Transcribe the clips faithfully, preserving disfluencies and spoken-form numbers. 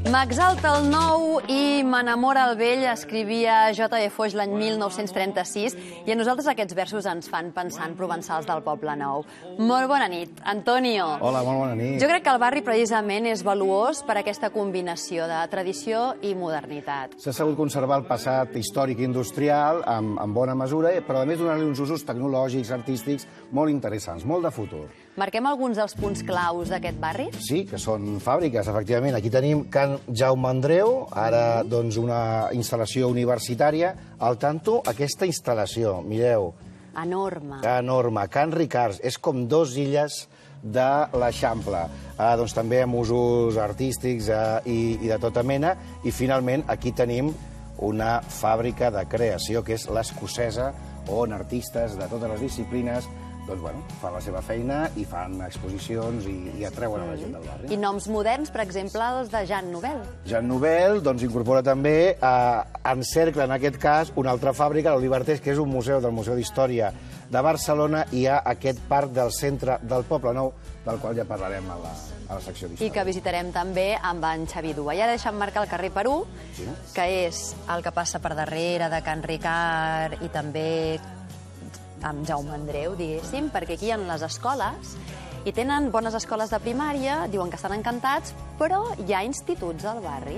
M'exalta el nou i m'enamora el vell, escrivia J F Foix l'any mil nou-cents trenta-sis, i a nosaltres aquests versos ens fan pensar en provençals del Poble Nou. Molt bona nit, Antonio. Hola, molt bona nit. Jo crec que el barri precisament és valuós per aquesta combinació de tradició i modernitat. S'ha sabut conservar el passat històric i industrial en, en bona mesura, però a més donar-li uns usos tecnològics, artístics, molt interessants, molt de futur. Marquem alguns dels punts claus d'aquest barri? Sí, que són fàbriques, efectivament. Aquí tenim Can Jaume Andreu, ara doncs una instal·lació universitària. Al tanto, aquesta instal·lació, mireu. Enorme. Enorme. Can Ricards, és com dos illes de l'Eixample. Ah, doncs també amb usos artístics eh, i, i de tota mena. I finalment aquí tenim una fàbrica de creació, que és l'Escocesa, on artistes de totes les disciplines doncs, bueno, fan la seva feina i fan exposicions i, i atreuen a la gent del barri. I noms moderns, per exemple, els de Jean Nouvel. Jean Nouvel doncs, incorpora també, eh, encercla en aquest cas, una altra fàbrica, l'Olivertés, que és un museu del Museu d'Història de Barcelona, i hi ha aquest parc del centre del Poble Nou, del qual ja parlarem a la, a la secció d'història. I que visitarem també amb en Xavi Dua. I ara deixem marcar el carrer Perú, sí, que és el que passa per darrere de Can Ricard i també amb Jaume Andreu, diguéssim, perquè aquí hi ha les escoles i tenen bones escoles de primària, diuen que estan encantats, però hi ha instituts al barri.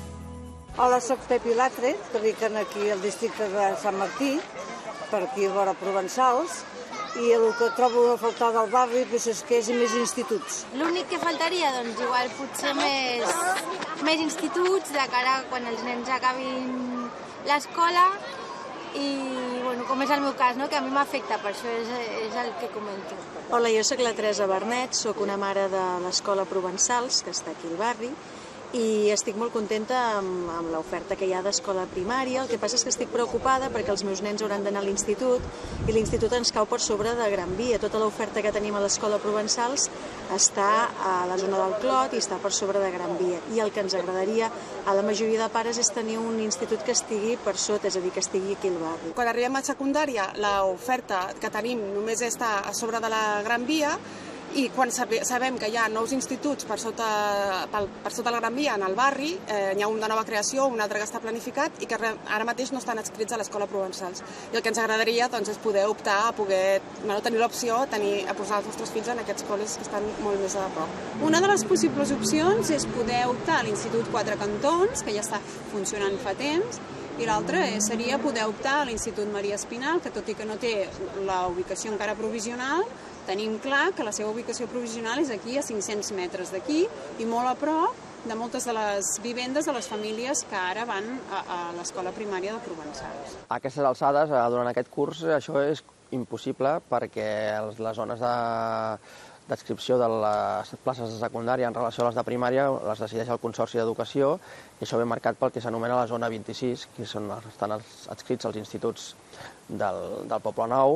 Hola, soc Pepi Latre, que vic aquí al districte de Sant Martí, per aquí a vora Provençals, i el que trobo a faltar del barri és que és més instituts. L'únic que faltaria, doncs, igual potser més, més instituts de cara a quan els nens acabin l'escola, i bueno, com és el meu cas, no? Que a mi m'afecta, per això és, és el que comento. Hola, jo sóc la Teresa Bernet, sóc una mare de l'Escola Provençals, que està aquí al barri, i estic molt contenta amb, amb l'oferta que hi ha d'escola primària. El que passa és que estic preocupada perquè els meus nens hauran d'anar a l'institut i l'institut ens cau per sobre de Gran Via. Tota l'oferta que tenim a l'Escola Provençals està a la zona del Clot i està per sobre de Gran Via. I el que ens agradaria a la majoria de pares és tenir un institut que estigui per sota, és a dir, que estigui aquí al barri. Quan arribem a secundària, l'oferta que tenim només està a sobre de la Gran Via, i quan sabem que hi ha nous instituts per sota, per, per sota la Gran Via en el barri, eh, hi ha un de nova creació, un altre que està planificat i que ara mateix no estan adscrits a l'Escola Provençals. I el que ens agradaria doncs, és poder optar a poder bueno, tenir l'opció tenir, a posar els nostres fills en aquests col·les que estan molt més a prop. Una de les possibles opcions és poder optar a l'Institut Quatre Cantons, que ja està funcionant fa temps, i l'altra seria poder optar a l'Institut Maria Espinal, que tot i que no té la ubicació encara provisional, tenim clar que la seva ubicació provisional és aquí, a cinc-cents metres d'aquí, i molt a prop de moltes de les vivendes de les famílies que ara van a, a l'escola primària de Provençals. A aquestes alçades, durant aquest curs, això és impossible perquè les zones de d'adscripció de les places de secundària en relació a les de primària les decideix el Consorci d'Educació, i això ve marcat pel que s'anomena la zona vint-i-sis, que són, estan adscrits als instituts del, del Poble Nou,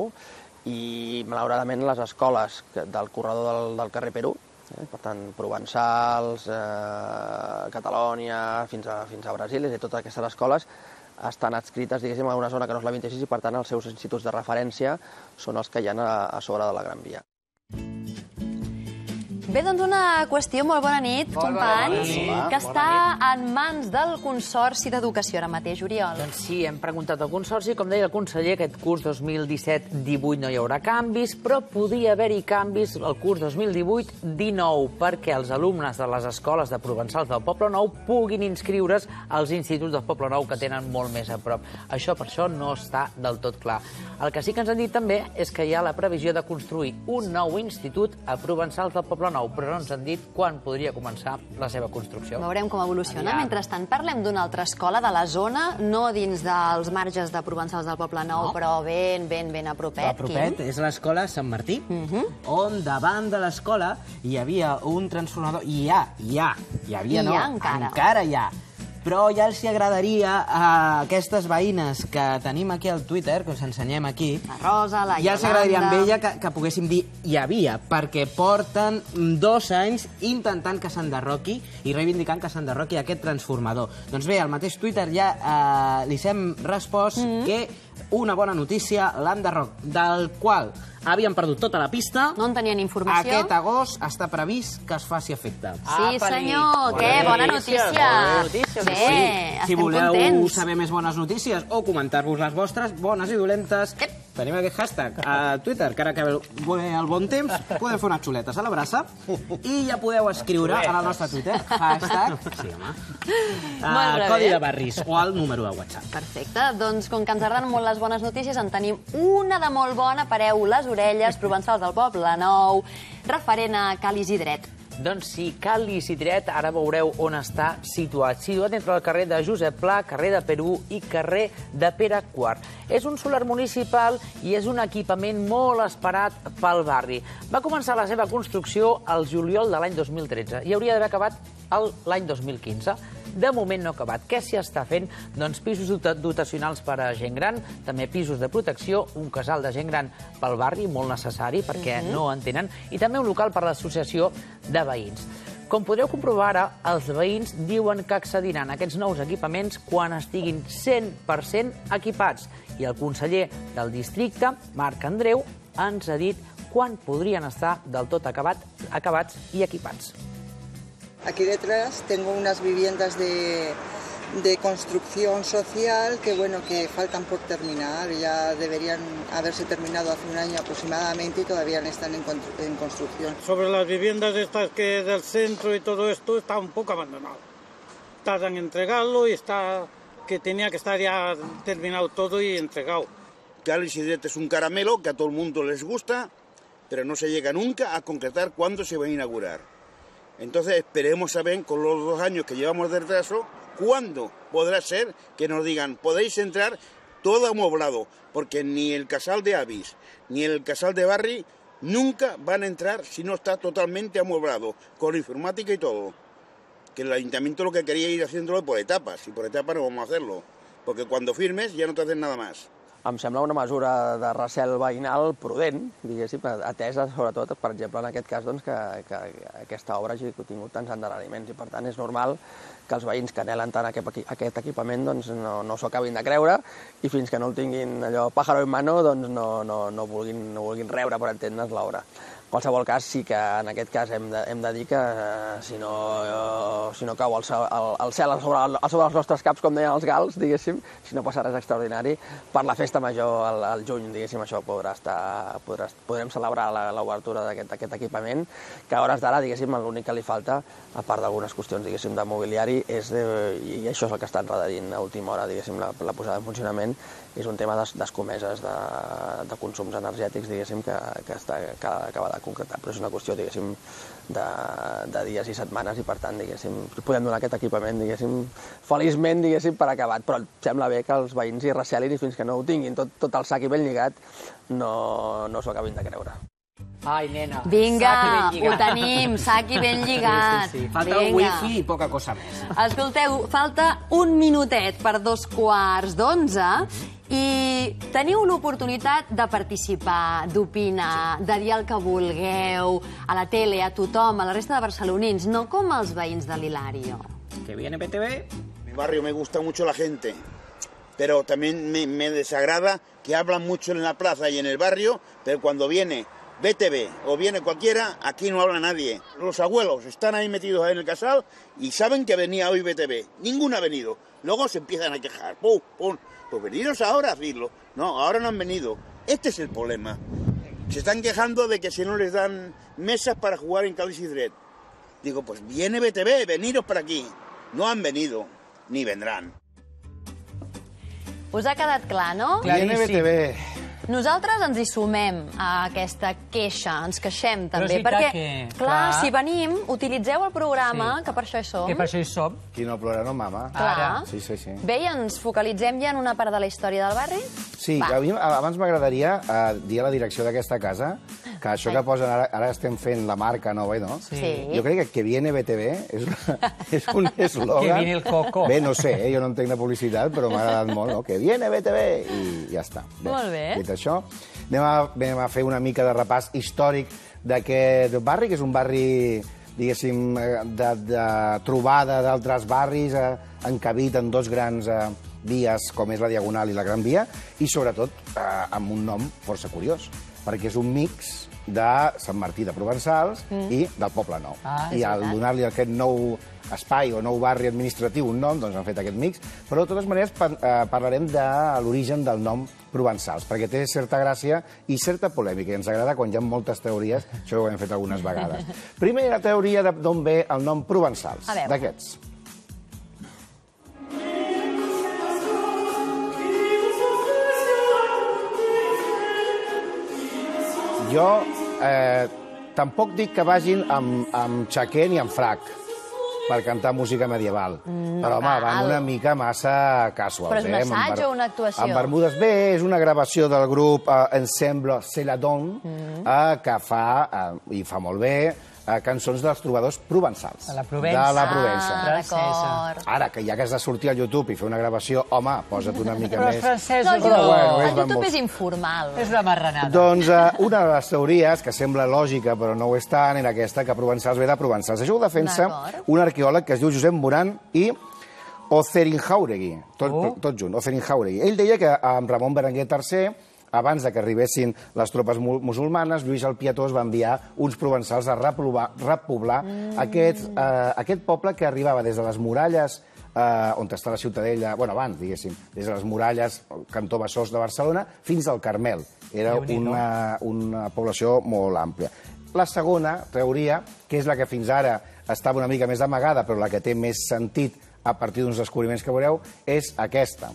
i malauradament les escoles del corredor del, del carrer Perú, eh, per tant, Provençals, eh, Catalònia, fins a, fins a Brasil, i totes aquestes escoles estan adscrites, diguéssim, a una zona que no és la vint-i-sis, i per tant els seus instituts de referència són els que hi ha a, a sobre de la Gran Via. Bé, doncs una qüestió, molt bona nit, companys, que està en mans del Consorci d'Educació ara mateix, Oriol. Doncs sí, hem preguntat al Consorci, com deia el conseller, aquest curs dos mil disset divuit no hi haurà canvis, però podia haver-hi canvis el curs dos mil divuit dinou, perquè els alumnes de les escoles de Provençals del Poble Nou puguin inscriure's als instituts del Poble Nou que tenen molt més a prop. Això per això no està del tot clar. El que sí que ens han dit també és que hi ha la previsió de construir un nou institut a Provençals del Poble Nou, però no ens han dit quan podria començar la seva construcció. Veurem com evoluciona. Mentrestant, parlem d'una altra escola de la zona, no dins dels marges de Provençals del Poble Nou, però ben, ben, ben a propet. A propet, és l'escola Sant Martí, on davant de l'escola hi havia un transformador, i hi ha, hi ha, hi havia no, encara hi ha. Però ja els agradaria a aquestes veïnes que tenim aquí al Twitter, que us ensenyem aquí, la Rosa, la Iolanda, ja els agradaria amb ella que, que poguéssim dir hi havia, perquè porten dos anys intentant que s'enderroqui i reivindicant que s'enderroqui aquest transformador. Doncs bé, al mateix Twitter ja eh, li hem respost mm -hmm. que una bona notícia, l'enderroc, del qual havien perdut tota la pista. No en tenien informació. Aquest agost està previst que es faci efecte. Sí, senyor. Què? Bona notícia. Bé, si estem voleu contents. saber més bones notícies o comentar-vos les vostres, bones i dolentes, tenim aquest hashtag a Twitter, que ara que ve el bon temps, podem fer unes xuletes a la braça i ja podeu escriure en el nostre Twitter, hashtag, sí, home, uh, codi de barris o el número de WhatsApp. Perfecte. Doncs com que ens agraden molt les bones notícies, en tenim una de molt bona. Pareu les orelles, Provençals del Poble Nou, referent a Cal Isidret. Doncs sí, Cal Isidret, ara veureu on està situat. Situat entre el carrer de Josep Pla, carrer de Perú i carrer de Pere quart. És un solar municipal i és un equipament molt esperat pel barri. Va començar la seva construcció al juliol de l'any dos mil tretze i hauria d'haver acabat l'any dos mil quinze. De moment no ha acabat. Què s'hi està fent? Doncs pisos dotacionals per a gent gran, també pisos de protecció, un casal de gent gran pel barri, molt necessari perquè no en tenen, i també un local per a l'associació de veïns. Com podreu comprovar ara, els veïns diuen que accediran a aquests nous equipaments quan estiguin cent per cent equipats. I el conseller del districte, Marc Andreu, ens ha dit quan podrien estar del tot acabat, acabats i equipats. Aquí detrás tengo unas viviendas de, de construcción social que, bueno, que faltan por terminar. Ya deberían haberse terminado hace un año aproximadamente y todavía están en, en construcción. Sobre las viviendas estas que del centro y todo esto está un poco abandonado. Tardan en entregarlo y está que tenía que estar ya terminado todo y entregado. Cal Isidret es un caramelo que a todo el mundo les gusta, pero no se llega nunca a concretar cuándo se va a inaugurar. Entonces esperemos saber, con los dos años que llevamos de retraso, cuándo podrá ser que nos digan podéis entrar todo amoblado, porque ni el casal de Avis ni el casal de Barri nunca van a entrar si no está totalmente amoblado, con informática y todo. Que el ayuntamiento lo que quería ir haciéndolo por etapas, y por etapas no vamos a hacerlo, porque cuando firmes ya no te hacen nada más. Em sembla una mesura de recel veïnal prudent, diguéssim, atesa sobretot, per exemple, en aquest cas, doncs, que, que aquesta obra hagi tingut tants endarreriments i, per tant, és normal que els veïns que anhelen tant aquest equipament doncs, no, no s'ho acabin de creure i fins que no el tinguin allò pájaro en mano doncs, no, no, no, vulguin, no vulguin rebre, per entendre's, l'obra. En qualsevol cas, sí que en aquest cas hem de, hem de dir que eh, si, no, eh, si no cau el, el, el cel sobre, el, sobre els nostres caps, com deien els gals, diguéssim, si no passa res extraordinari, per la festa major al, al juny, diguéssim, això podrà estar, podrà, podrem celebrar l'obertura d'aquest equipament, que a hores d'ara, diguéssim, l'únic que li falta, a part d'algunes qüestions, diguéssim, de mobiliari, és de, i això és el que està enredarint a última hora, diguéssim, la, la posada en funcionament, és un tema d'escomeses de, de consums energètics, diguéssim, que, que està que acaba de concretar, però és una qüestió, diguéssim, de, de dies i setmanes i, per tant, diguéssim, podem donar aquest equipament, diguéssim, feliçment, diguéssim, per acabat, però sembla bé que els veïns hi recelin i fins que no ho tinguin tot, tot el sac i ben lligat no, no s'ho acabin de creure. Ai, nena, vinga, sac i ben lligat. Ho tenim, sac i ben lligat. Sí, sí, sí. Falta el wifi i poca cosa més. Escolteu, falta un minutet per dos quarts d'onze i teniu l'oportunitat de participar, d'opinar, de dir el que vulgueu, a la tele, a tothom, a la resta de barcelonins, no com els veïns de l'Hilario. Que viene B T V. Mi barrio me gusta mucho la gente, pero también me, me desagrada que hablan mucho en la plaza y en el barrio, pero cuando viene B T V o viene cualquiera, aquí no habla nadie. Los abuelos están ahí metidos ahí en el casal y saben que venía hoy B T V. Ninguno ha venido. Luego se empiezan a quejar. ¡Pum, pum! Pues veniros ahora a decirlo. No, ahora no han venido. Este es el problema. Se están quejando de que si no les dan mesas para jugar en Cal Isidret. Digo, pues viene B T V, veniros para aquí. No han venido, ni vendrán. Us ha quedat clar, no? Viene B T V. Nosaltres ens hi sumem a aquesta queixa, ens queixem també, perquè, que, clar, clar, si venim, utilitzeu el programa, sí, que per això hi som. Que per això hi som. Qui no plora no mama. Clar. Sí, sí, sí. Bé, i ens focalitzem ja en una part de la història del barri? Sí, a mi abans m'agradaria uh, dir a la direcció d'aquesta casa que això que posen ara, ara estem fent la marca nova, no? Sí. Jo crec que que viene B T V és, una, és un eslògan. Que viene el coco. Bé, no sé, eh? Jo no entenc de publicitat, però m'ha agradat molt, no? Que viene B T V i ja està. Bé, molt bé. Dit això, anem a, anem a fer una mica de repàs històric d'aquest barri, que és un barri, diguéssim, de, de trobada d'altres barris, eh, encabit en dos grans eh, vies, com és la Diagonal i la Gran Via, i sobretot eh, amb un nom força curiós. perquè és un mix de Sant Martí de Provençals i del Poble Nou. I al donar-li aquest nou espai o nou barri administratiu un nom, doncs han fet aquest mix, però de totes maneres parlarem de l'origen del nom Provençals, perquè té certa gràcia i certa polèmica, i ens agrada quan hi ha moltes teories, això ho hem fet algunes vegades. Primera teoria d'on ve el nom Provençals, d'aquests. Jo tampoc dic que vagin amb xaquer ni amb frac per cantar música medieval. Però, home, van una mica massa casuals. Però és un assaig o una actuació? En Bermudes bé, és una gravació del grup Ensemble Celadon, que fa, i fa molt bé, cançons dels trobadors provençals. De la Provença. De la Provença. Ah, d'acord. Ara, que ja que has de sortir al YouTube i fer una gravació, home, posa't una mica més... Però els francesos... No, el YouTube és informal. És una marranada. Doncs una de les teories, que sembla lògica però no ho és tant, era aquesta, que Provençals ve de Provençals. Això ho defensa un arqueòleg que es diu Josep Moran i Otheringhauregui, tot junt, Otheringhauregui. Ell deia que amb Ramon Berenguer tercer, abans que arribessin les tropes musulmanes, Lluís el Pietós va enviar uns provençals a repoblar aquest poble que arribava des de les muralles on està la Ciutadella, bueno, abans, diguéssim, des de les muralles, Cantó Besòs de Barcelona, fins al Carmel. Era una població molt àmplia. La segona teoria, que és la que fins ara estava una mica més amagada, però la que té més sentit a partir d'uns descobriments que veureu, és aquesta.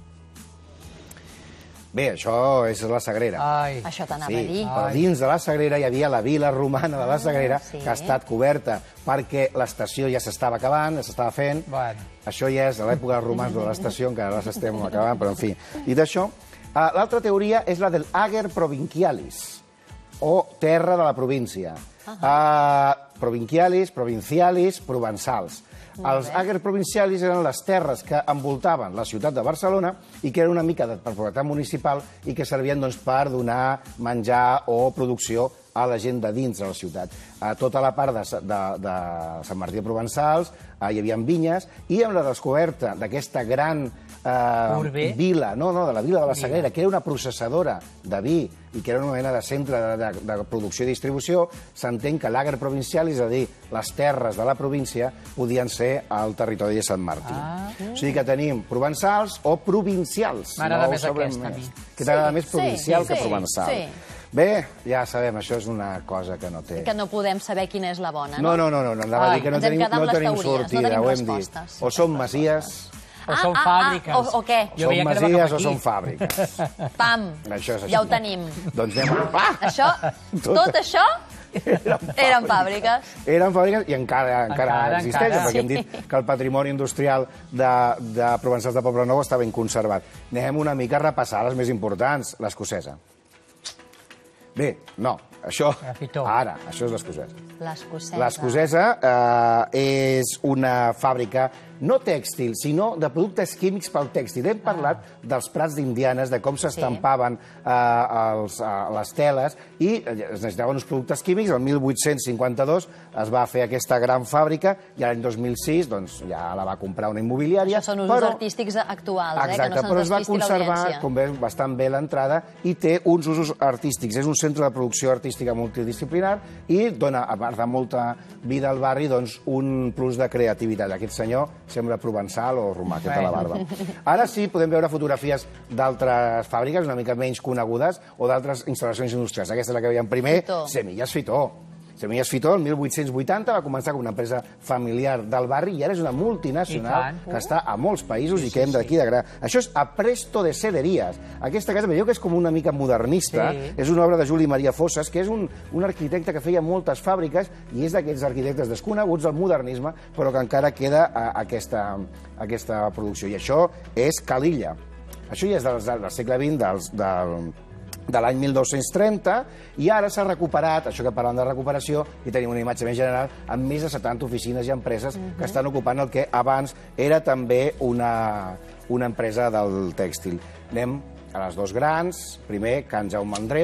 Bé, això és la Sagrera. Això t'anava a dir. Però dins de la Sagrera hi havia la vila romana de la Sagrera, que ha estat coberta perquè l'estació ja s'estava acabant, ja s'estava fent. Això ja és a l'època dels romans de l'estació, encara les estem acabant, però en fi. I d'això, l'altra teoria és la del Ager Provincialis, o terra de la província. Provincialis, provincialis, provençals. Els Ager Provincialis eren les terres que envoltaven la ciutat de Barcelona i que eren una mica de propietat municipal i que servien per donar menjar o producció a la gent de dins de la ciutat. A tota la part de Sant Martí de Provençals hi havia vinyes i amb la descoberta d'aquesta gran vila, no, no, de la vila de la Sagrera, que era una processadora de vi i que era una mena de centre de producció i distribució, s'entén que l'Ager Provincialis, és a dir, les terres de la província, podien ser al territori de Sant Martí. O sigui que tenim provençals o provincials. M'agrada més aquesta, a mi. Que t'agrada més provincial que provençal. Bé, ja sabem, això és una cosa que no té... Que no podem saber quina és la bona, no? No, no, no, anava a dir que no tenim sortida, ho hem dit. O som masies... O són fàbriques. O què? Som masies o són fàbriques. Pam, ja ho tenim. Doncs anem... Això, tot això... Eren fàbriques. Eren fàbriques i encara existeix, perquè hem dit que el patrimoni industrial de Provençals de Poble Nou està ben conservat. Anem una mica a repassar les més importants. L'escocesa. Bé, no, això... Ara, això és l'escocesa. L'escocesa. L'escocesa és una fàbrica no tèxtil, sinó de productes químics pel tèxtil. Hem parlat dels prats d'Indianes, de com s'estampaven les teles i es necessitaven uns productes químics. El mil vuit-cents cinquanta-dos es va fer aquesta gran fàbrica i l'any dos mil sis ja la va comprar una immobiliària. Això són usos artístics actuals, que no se'ns exacte, però es va despisti conservar, l'audiència. com veus, bastant bé l'entrada i té uns usos artístics. És un centre de producció artística multidisciplinar i dona, a part de molta vida al barri, un plus de creativitat. Aquest senyor sembla provençal o romà, que té la barba. Ara sí, podem veure fotografies d'altres fàbriques una mica menys conegudes o d'altres instal·lacions industrials. Aquesta és la que veiem primer, Semillas Fitó. Semillas Fitó, el mil vuit-cents vuitanta, va començar com una empresa familiar del barri i ara és una multinacional que està a molts països i que hem d'aquí de gran... Això és Apresto de Sederías. Aquesta casa, veieu que és com una mica modernista, és una obra de Juli Maria Fossas, que és un arquitecte que feia moltes fàbriques i és d'aquests arquitectes desconeguts del modernisme, però que encara queda aquesta producció. I això és Calilla. Això ja és del segle vint, del... de l'any mil dos-cents trenta, i ara s'ha recuperat, això que parlem de recuperació, i tenim una imatge més general, amb més de setanta oficines i empreses que estan ocupant el que abans era també una empresa del tèxtil. Anem a les dos grans, primer Can Jaume Andreu,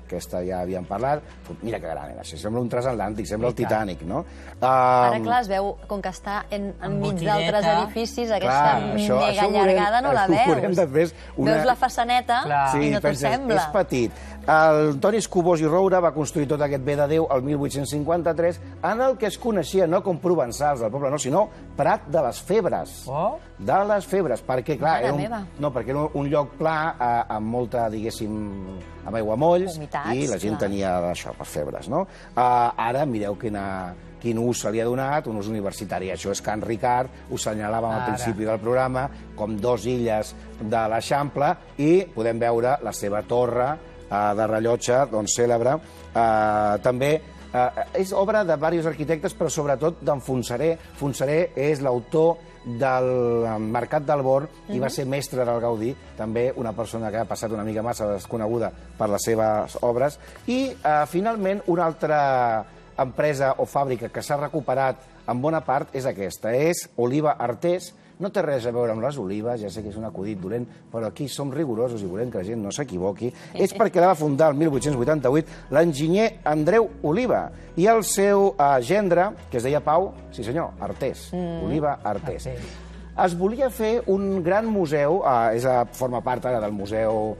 aquesta ja havíem parlat. Mira que gran era, sembla un transatlàntic, sembla el Titanic, no? Ara, clar, es veu, com que està enmig d'altres edificis, aquesta mega allargada no la veus. Veus la façaneta i no t'ho sembla. És petit. El Toni Escubós i Roura va construir tot aquest bé de Déu el mil vuit-cents cinquanta-tres en el que es coneixia no com provençals del poble, no, sinó Prat de les Febres. De les Febres, perquè, clar, era un, no, perquè era un lloc pla eh, amb molta, diguéssim, amb aiguamolls, i la gent tenia això, per febres, no? Eh, ara, mireu quina, quin ús se li ha donat, un ús universitari. Això és Can Ricard, ho senyalàvem al principi del programa, com dos illes de l'Eixample, i podem veure la seva torre eh, de rellotge, doncs, cèlebre. Eh, també eh, és obra de diversos arquitectes, però sobretot d'en Fontserè. Fontserè és l'autor del Mercat del Born i va ser mestre del Gaudí, també una persona que ha passat una mica massa desconeguda per les seves obres. I, eh, finalment, una altra empresa o fàbrica que s'ha recuperat en bona part és aquesta, és Oliva Artés. No té res a veure amb les olives, ja sé que és un acudit dolent, però aquí som rigorosos i volem que la gent no s'equivoqui. És perquè la va fundar el mil vuit-cents vuitanta-vuit l'enginyer Andreu Oliva i el seu eh, gendre, que es deia Pau, sí senyor, Artés, mm. Oliva Artés. Es volia fer un gran museu, eh, és a, forma part ara del Museu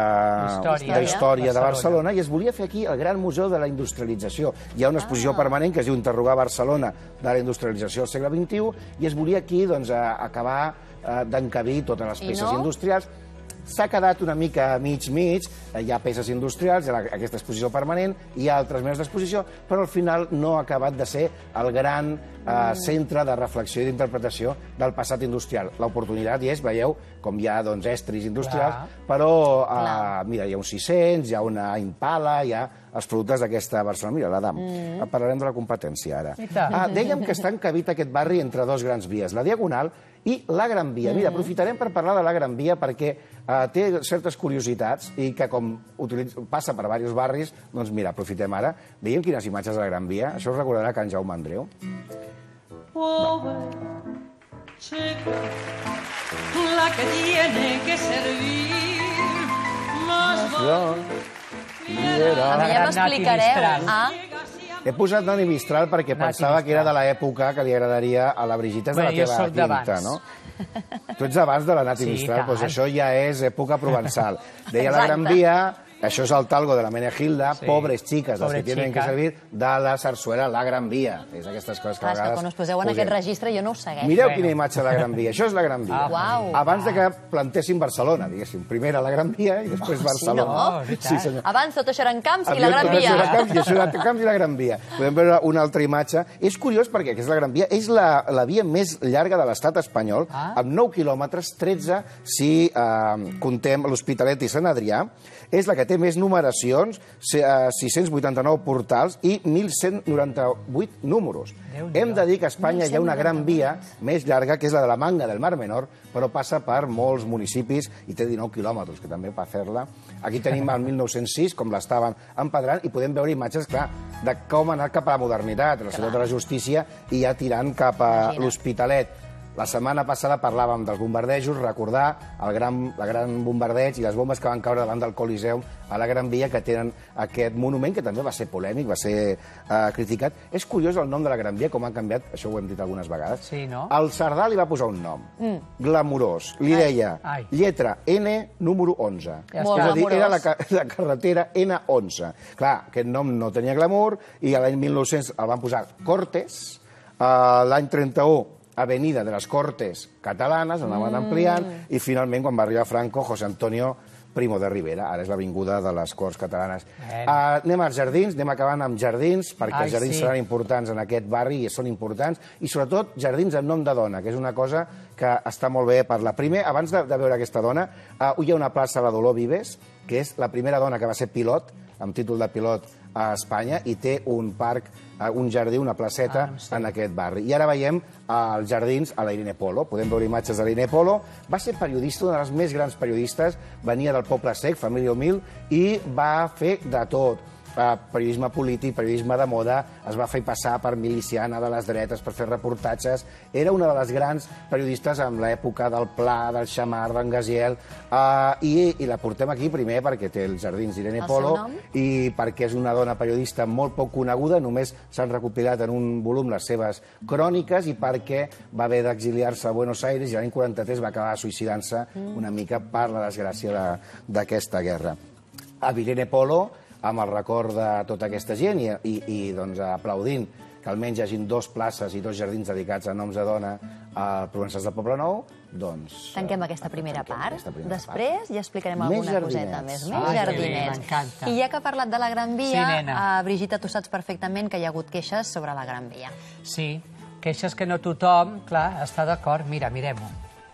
d'Història de Barcelona, i es volia fer aquí el gran museu de la industrialització. Hi ha una exposició permanent que es diu Interrogar Barcelona de la industrialització del segle vint-i-u, i es volia aquí doncs, acabar d'encabir totes les peces industrials. S'ha quedat una mica mig-mig, hi ha peces industrials, hi ha aquesta exposició permanent, hi ha altres menes d'exposició, però al final no ha acabat de ser el gran eh, centre de reflexió i d'interpretació del passat industrial. L'oportunitat hi és, veieu, com hi ha doncs, estris industrials, Clar. però eh, mira, hi ha un sis-cents, hi ha una Impala, hi ha els productes d'aquesta Barcelona. Mira, l'Adam, mm. parlarem de la competència ara. Ah, dèiem que està encabit aquest barri entre dos grans vies, la Diagonal i la Gran Via. Mira, aprofitarem per parlar de la Gran Via perquè eh, té certes curiositats i que com utilitza, passa per diversos barris, doncs mira, aprofitem ara. Veiem quines imatges de la Gran Via. Això us recordarà Can Jaume Andreu. La que tiene que servir más ja m'explicareu. Ah? He posat Nani Mistral perquè pensava que era de l'època que li agradaria a la Brigitte, és de la teva quinta, no? Tu ets abans de la Nati Mistral, doncs això ja és època provençal. Deia la Gran Via, això és el talgo de la Menegilda, pobres xiques, les que tenen que servir, de la sarsuela La Gran Via. És aquestes coses que a vegades... Quan us poseu en aquest registre jo no ho segueixo. Mireu quina imatge de la Gran Via. Això és la Gran Via. Abans de que plantessin Barcelona, diguéssim. Primer era la Gran Via i després Barcelona. Sí, no? Abans tot això eren camps i la Gran Via. I això eren camps i la Gran Via. Podem veure una altra imatge. És curiós perquè aquesta Gran Via és la via més llarga de l'estat espanyol, amb nou quilòmetres, tretze si contem l'Hospitalet i Sant Adrià. És la que té més numeracions, sis-cents vuitanta-nou portals i mil cent noranta-vuit números. Hem de dir que a Espanya hi ha una gran via més llarga, que és la de la Manga del Mar Menor, però passa per molts municipis i té dinou quilòmetres, que també per fer-la. Aquí tenim el mil nou-cents sis, com l'estàvem empedrant, i podem veure imatges, clar, de com ha anat cap a la modernitat, la ciutat de la justícia, i ja tirant cap a l'Hospitalet. La setmana passada parlàvem dels bombardejos, recordar el gran, la gran bombardeig i les bombes que van caure davant del Coliseum a la Gran Via, que tenen aquest monument, que també va ser polèmic, va ser eh, criticat. És curiós el nom de la Gran Via, com han canviat, això ho hem dit algunes vegades. Sí, no? El Cerdà li va posar un nom, mm. glamurós. Li deia, ai, ai. lletra N, número onze. Ja és a dir, era la, la carretera N onze. Clar, aquest nom no tenia glamour, i l'any mil nou-cents el van posar Cortes, eh, l'any trenta-u Avenida de les Cortes Catalanes, on la van ampliant, mm. i finalment, quan va arribar Franco, José Antonio Primo de Rivera, ara és l'avinguda de les Corts Catalanes. Uh, anem als jardins, anem acabant amb jardins, perquè Ai, els jardins sí. seran importants en aquest barri, i són importants, i sobretot jardins amb nom de dona, que és una cosa que està molt bé parlar. Primer, abans de, de veure aquesta dona, uh, hi ha una plaça a la Dolor Vives, que és la primera dona que va ser pilot, amb títol de pilot a Espanya, i té un parc, un jardí, una placeta ah, sí. en aquest barri. I ara veiem els jardins a la Irene Polo. Podem veure imatges de la Irene Polo. Va ser periodista, una de les més grans periodistes, venia del Poble Sec, família humil, i va fer de tot. periodisme polític, periodisme de moda, es va fer passar per miliciana de les dretes per fer reportatges. Era una de les grans periodistes en l'època del Pla, del Xamar, d'en Gaziel, i la portem aquí primer perquè té els jardins d'Irene Polo i perquè és una dona periodista molt poc coneguda, només s'han recopilat en un volum les seves cròniques, i perquè va haver d'exiliar-se a Buenos Aires i l'any quaranta-tres va acabar suïcidant-se una mica per la desgràcia d'aquesta guerra. A Irene Polo, amb el record de tota aquesta gent i aplaudint que almenys hi hagin dos places i dos jardins dedicats a noms de dona a Provençals del Poblenou, doncs... Tanquem aquesta primera part. Després ja explicarem alguna coseta més. Més jardinets. I ja que ha parlat de la Gran Via, Brigitta, tu saps perfectament que hi ha hagut queixes sobre la Gran Via. Sí, queixes que no tothom, clar, està d'acord. Mira, mirem-ho.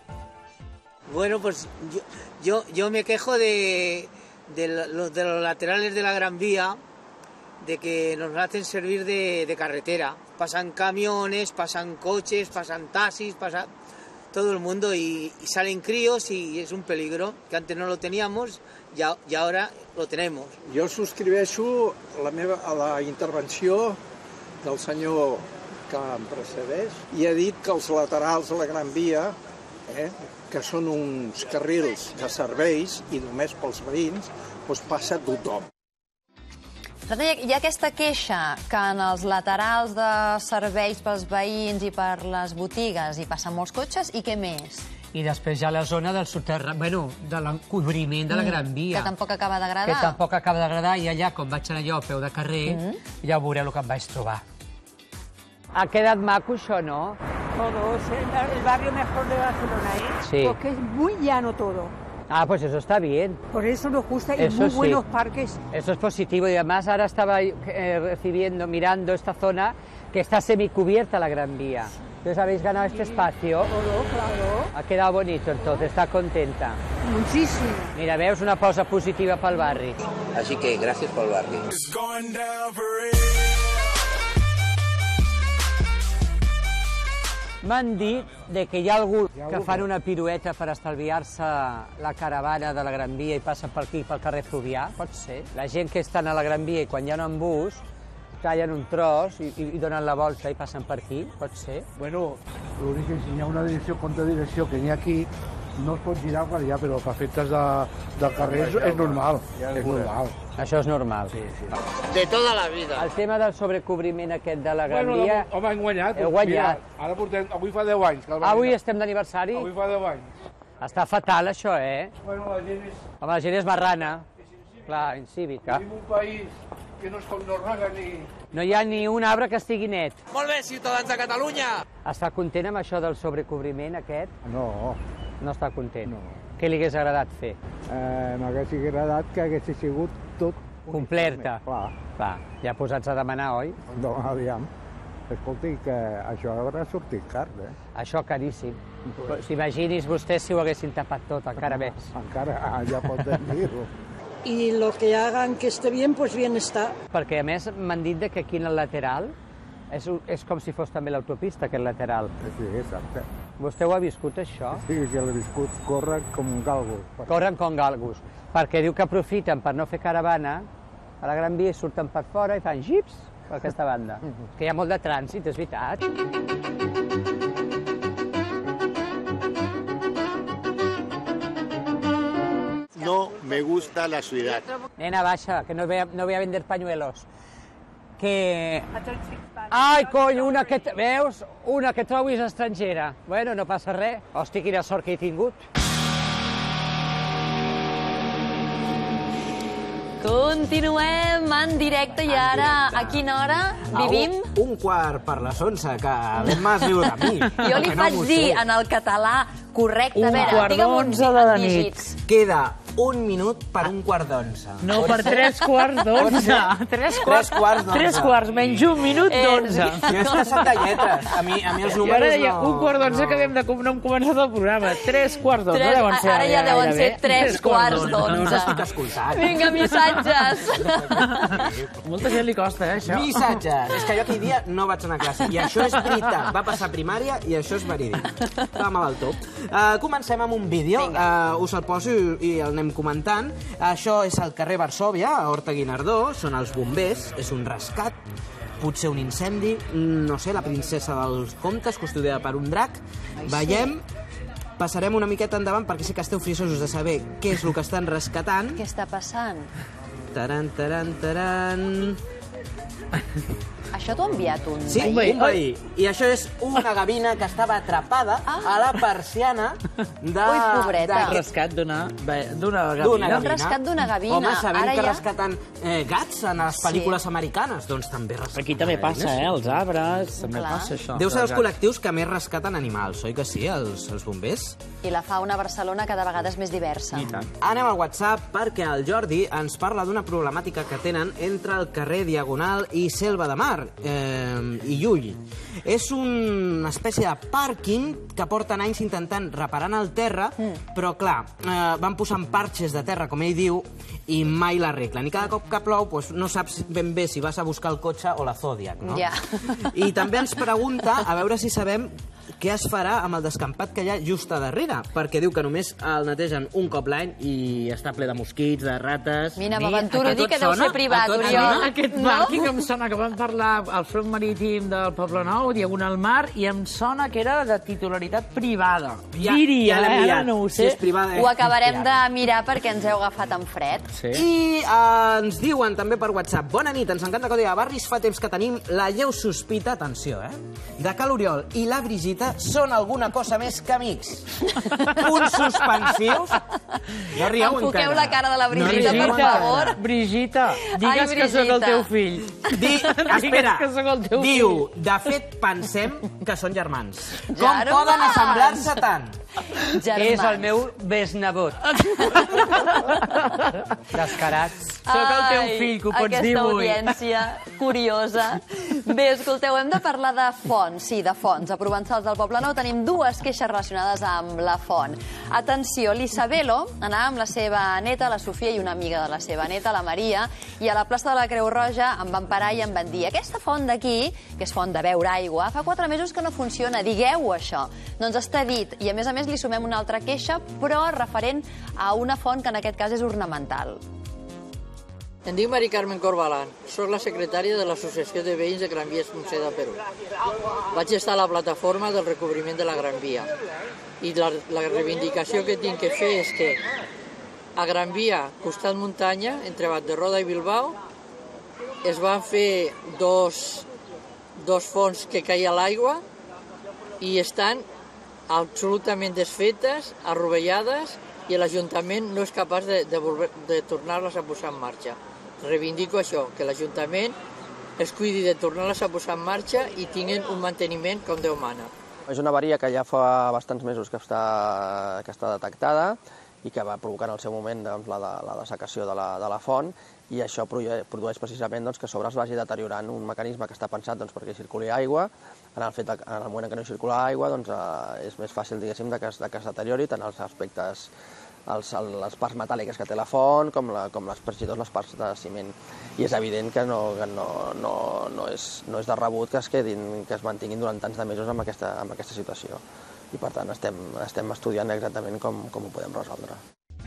Bueno, pues yo, yo me quejo de, de, los, de los laterales de la Gran Vía, de que nos hacen servir de, de carretera. Pasan camiones, pasan coches, pasan taxis, pasa todo el mundo y, y salen críos y es un peligro, que antes no lo teníamos y, a, y ahora lo tenemos. Jo subscriveixo la, meva, a la intervenció del senyor que em precedeix i ha dit que els laterals de la Gran Via, eh, que són uns carrils de serveis i només pels veïns, doncs passa tothom. Hi ha aquesta queixa que en els laterals de serveis pels veïns i per les botigues hi passen molts cotxes, i què més? I després hi ha la zona del soterrani, bueno, de l'encobriment de la Gran Via. Que tampoc acaba d'agradar. Que tampoc acaba d'agradar, i allà, com vaig anar jo a peu de carrer, ja veureu el que em vaig trobar. Ha quedat maco això, ¿no? Todo, es el barrio mejor de Barcelona, ¿eh? Sí. Porque es muy llano todo. Ah, pues eso está bien. Por eso nos gusta, y muy buenos parques. Eso es positivo, y además ahora estaba eh, recibiendo, mirando esta zona, que está semicubierta la Gran Vía. Entonces habéis ganado este espacio. Todo, claro. Ha quedado bonito, entonces, está contenta. Muchísimo. Mira, veus una cosa positiva pel barri. Així que gràcies pel barri. M'han dit que hi ha algú que fan una pirueta per estalviar-se la caravana de la Gran Via i passen per aquí, pel carrer Fluvià, pot ser. La gent que estan a la Gran Via i quan hi ha un bus, tallen un tros i, i donen la volta i passen per aquí, pot ser. Bueno, l'únic que si hi ha una direcció contra direcció que n'hi ha aquí, no es pot girar per allà, però per efectes de, del carrer és, és normal, és normal. Això és normal. Sí, sí. De tota la vida. El tema del sobrecobriment aquest de la Gran bueno, Via... Home, hem guanyat. Heu guanyat. Mira, ara portem, avui fa deu anys. Que el avui estem d'aniversari? Avui fa deu anys. Està fatal, això, eh? Bueno, la gent és... Home, la gent és marrana. Clar, incívica. Vivim un país que no es com Noruega ni... No hi ha ni un arbre que estigui net. Molt bé, ciutadans de Catalunya! Està content amb això del sobrecobriment aquest? No. No està content? No. Què li hagués agradat fer? Eh, M'hagués agradat que hagués sigut tot... Complerta? Clar. Clar. Ja posats a demanar, oi? No, aviam. Escolti, que això haurà sortit car, eh? Això caríssim. Imagini's vostès si ho haguessin tapat tot, encara més. Encara, ja podem dir-ho. Y lo que hagan que esté bien, pues bien está. Perquè, a més, m'han dit que aquí en el lateral és, és com si fos també l'autopista, aquest lateral. Sí, exacte. Vostè ho ha viscut, això? Sí, sí, l'he viscut. Corren com galgos. Corren com galgos. Perquè diu que aprofiten per no fer caravana a la Gran Via i surten per fora i fan jips per aquesta banda. Que hi ha molt de trànsit, és veritat. No me gusta la ciudad. Nena, baixa, que no voy a, no voy a vender pañuelos. Que... Ai, cony, una que... Veus? Una que trobis estrangera. Bueno, no passa res. Hosti, quina sort que he tingut. Continuem en directe i ara, a quina hora vivim? Un quart per les onze, que m'has rigut a mi. Jo li faig dir en el català correcte. A veure, digue'm uns dígits. Queda un minut per un quart d'onze. No, per tres quarts d'onze. Tres quarts d'onze. Tres quarts, menys un minut d'onze. Jo és que soc de lletres. A mi, a mi els números no... I ara deia un quart d'onze que havíem de no hem començat el programa. Tres quarts d'onze deuen ser. Ara ja deuen ser tres quarts d'onze. No us estic escoltant. Vinga, missatges. Molta gent li costa, eh, això. Missatges. És que jo aquell dia no vaig anar a classe. I això és veritat. Va passar primària i això és verídic. Estava mal al top. Uh, comencem amb un vídeo. Uh, us el poso i, i el anem anem comentant. Això és el carrer Varsòvia, a Horta Guinardó, són els bombers, és un rescat, potser un incendi, no sé, la princesa dels contes, custodiada per un drac. Veiem, passarem una miqueta endavant perquè sé que esteu frisosos de saber què és el que estan rescatant. Què està passant? Taran, taran, taran... Això t'ho ha enviat un Sí, veí? un veí. I això és una gavina que estava atrapada a la persiana de... Ui, pobreta. Un rescat d'una gavina. D'una Un rescat d'una gavina. Home, sabem Ara que ja- rescaten eh, gats en les pel·lícules Sí. americanes, doncs també rescaten Aquí també passa, gavines. eh? Els arbres, també Clar. passa això. Deu ser els Dels col·lectius que més rescaten animals, oi que sí, els, els bombers? I la fauna a Barcelona cada vegada és més diversa. Anem al WhatsApp perquè el Jordi ens parla d'una problemàtica que tenen entre el carrer Diagonal i Selva de Mar eh, i Llull. És una espècie de pàrquing que porten anys intentant reparant el terra, mm. però clar, eh, van posant parxes de terra, com ell diu, i mai l'arreglen. I cada cop que plou doncs, no saps ben bé si vas a buscar el cotxe o la Zodiac, no? Ja. I també ens pregunta a veure si sabem què es farà amb el descampat que hi ha just a darrere, perquè diu que només el netegen un cop l'any i està ple de mosquits, de rates... Mira, m'aventuro a dir que deu ser privat, Oriol. Aquest No? pàrquing em sona que vam parlar al front marítim del Poblenou, Diagonal Mar, i em sona que era de titularitat privada. Ja- Diria, ja l'hem eh? Ara liat. no ho Si sé. és privada, Ho acabarem de mirar perquè ens heu agafat en fred. Sí. I eh, ens diuen també per WhatsApp: bona nit, ens encanta Codi de Barris, fa temps que tenim la lleu sospita, atenció, eh, de que l'Oriol i la Brigitta són alguna cosa més que amics. Punts suspensius. No rieu Enfoqueu encara. la cara de la Brigitta, per Brigitta, favor. Brigitta, digues Ai, que sóc el Brigitta. teu fill. Di, espera, Digues que sóc el teu diu, fill. de fet, pensem que són germans. Com Germans! poden assemblar-se tant? Germans. És el meu besnebot. Descarats. Sóc el teu Ai, fill, que ho pots dir aquesta avui. audiència curiosa. Bé, escolteu, hem de parlar de fonts, sí, de fonts. A Provençals del Poblenou tenim dues queixes relacionades amb la font. Atenció, l'Isabelo anava amb la seva neta, la Sofia, i una amiga de la seva neta, la Maria, i a la plaça de la Creu Roja em van parar i em van dir: aquesta font d'aquí, que és font de beure aigua, fa quatre mesos que no funciona, digueu això. Doncs està dit, i a més a més li sumem una altra queixa, però referent a una font que en aquest cas és ornamental. Em dic Mari Carmen Corbalan, soc la secretària de l'Associació de Veïns de Gran Via Esponceda, Perú. Vaig estar a la plataforma del recobriment de la Gran Via i la, la reivindicació que tinc que fer és que a Gran Via, costat muntanya, entre Bat de Roda i Bilbao, es van fer dos, dos fonts que caia l'aigua i estan absolutament desfetes, arrovellades, i l'Ajuntament no és capaç de, de, volver, de tornar-les a posar en marxa. Reivindico això, que l'Ajuntament es cuidi de tornar-les a posar en marxa i tinguin un manteniment com Déu mana. És una avaria que ja fa bastants mesos que està, que està detectada i que va provocar en el seu moment doncs, la, la dessecació de la, de la font, i això produeix precisament doncs, que a sobre es vagi deteriorant un mecanisme que està pensat doncs, perquè circuli aigua. En el, fet de, en el moment en què no circula aigua doncs, eh, és més fàcil diguéssim, de, que es, de que es deteriori tant els aspectes, els, les parts metàl·liques que té la font com, la, com les, les parts de ciment. I és evident que no, que no, no, no, és, no és de rebut que es, quedin, que es mantinguin durant tants de mesos amb aquesta, amb aquesta situació. I per tant estem, estem estudiant exactament com, com ho podem resoldre.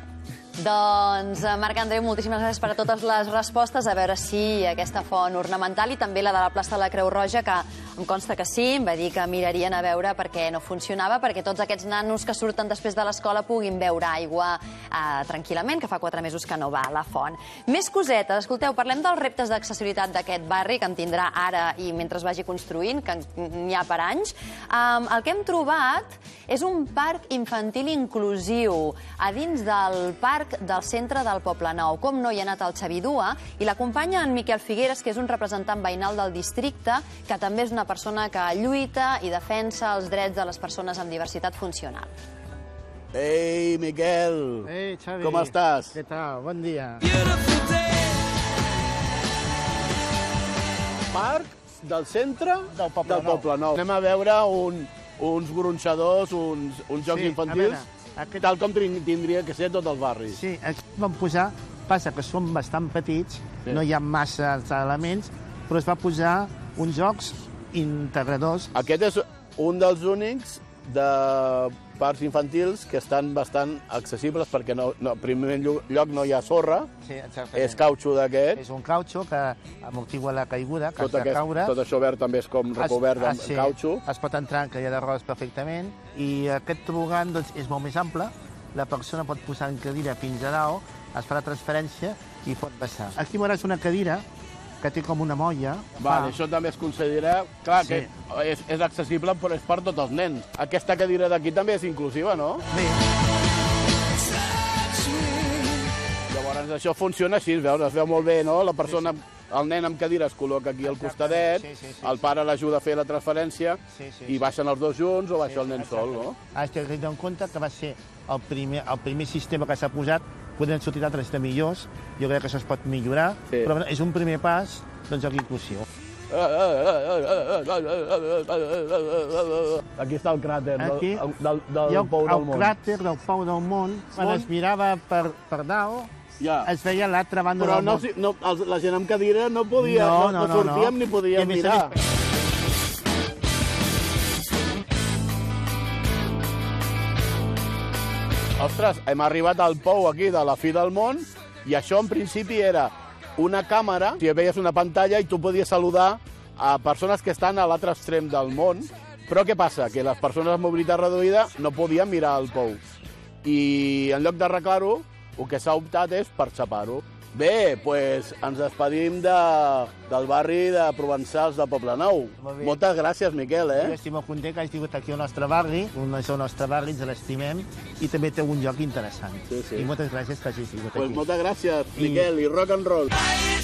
Doncs, Marc Andreu, moltíssimes gràcies per a totes les respostes. A veure si aquesta font ornamental i també la de la plaça de la Creu Roja, que em consta que sí, em va dir que mirarien a veure perquè no funcionava, perquè tots aquests nanos que surten després de l'escola puguin beure aigua eh, tranquil·lament, que fa quatre mesos que no va a la font. Més cosetes. Escolteu, parlem dels reptes d'accessibilitat d'aquest barri, que en tindrà ara i mentre es vagi construint, que n'hi ha per anys. Um, el que hem trobat és un parc infantil inclusiu a dins del parc del centre del Poblenou. Com no hi ha anat el Xavi Dua, i l'acompanya en Miquel Figueres, que és un representant veïnal del districte, que també és una persona que lluita i defensa els drets de les persones amb diversitat funcional. Ei, Miquel! Ei, Xavi! Com estàs? Què tal? Bon dia. Parc del centre del Poblenou. del Poblenou. Anem a veure un, uns gronxadors, uns, uns jocs Sí, a infantils, veure, aquest- tal com trin- tindria que ser tot el barri. Sí, aquí vam posar, passa que són bastant petits, Sí. no hi ha massa elements, però es va posar uns jocs integradors. Aquest és un dels únics de parcs infantils que estan bastant accessibles perquè no, no, en primer lloc no hi ha sorra, sí, és cautxo d'aquest. És un cautxo que amortigua la caiguda, que tot has de aquest, caure. Tot això verd també és com recobert amb sí, cautxo. Es pot entrar en cadira de rodes perfectament i aquest tobogan doncs, és molt més ample. La persona pot posar en cadira fins a dalt, es fa la transferència i pot passar. Aquí veuràs una cadira que té com una molla. Vale, això també es considera... Clar, Sí. que és, és accessible, però és per tots els nens. Aquesta cadira d'aquí també és inclusiva, no? Sí. Llavors, això funciona així, veus? Es veu molt bé, no? La persona, el nen amb cadira es col·loca aquí al costadet, Sí, sí, sí. el pare l'ajuda a fer la transferència Sí, sí, i baixen els dos junts o baixa el nen sol, no? Has de tenir en compte que va ser el primer, el primer sistema que s'ha posat. Poden sortir d'altres de millors, jo crec que això es pot millorar, Sí. però és un primer pas doncs, a l'inclusió. Aquí està el cràter del, Aquí del, del, hi ha del Pou el del Món. cràter del Pou del Món, quan Món. es mirava per, per dalt, Ja. es veia l'altra banda Però del no, món. si- no, els- la gent amb cadira no podia, No, no, no, no, no, sortíem no. ni I a podíem més a mirar. més- Ostres, hem arribat al pou aquí de la Fi del Món i això en principi era una càmera, si veies una pantalla i tu podies saludar a persones que estan a l'altre extrem del món. Però què passa? Que les persones amb mobilitat reduïda no podien mirar el pou. I en lloc d'arreglar-ho, el que s'ha optat és per xapar-ho. Bé, doncs ens despedim de, del barri de Provençals de Poblenou. Molt bé. Moltes gràcies, Miquel, eh? Jo estic molt content que hagi tingut aquí al nostre barri, un és el nostre barri, ens l'estimem, i també té un lloc interessant. Sí, sí. I moltes gràcies que hagis tingut Pues aquí. moltes gràcies, I- Miquel, i rock and roll.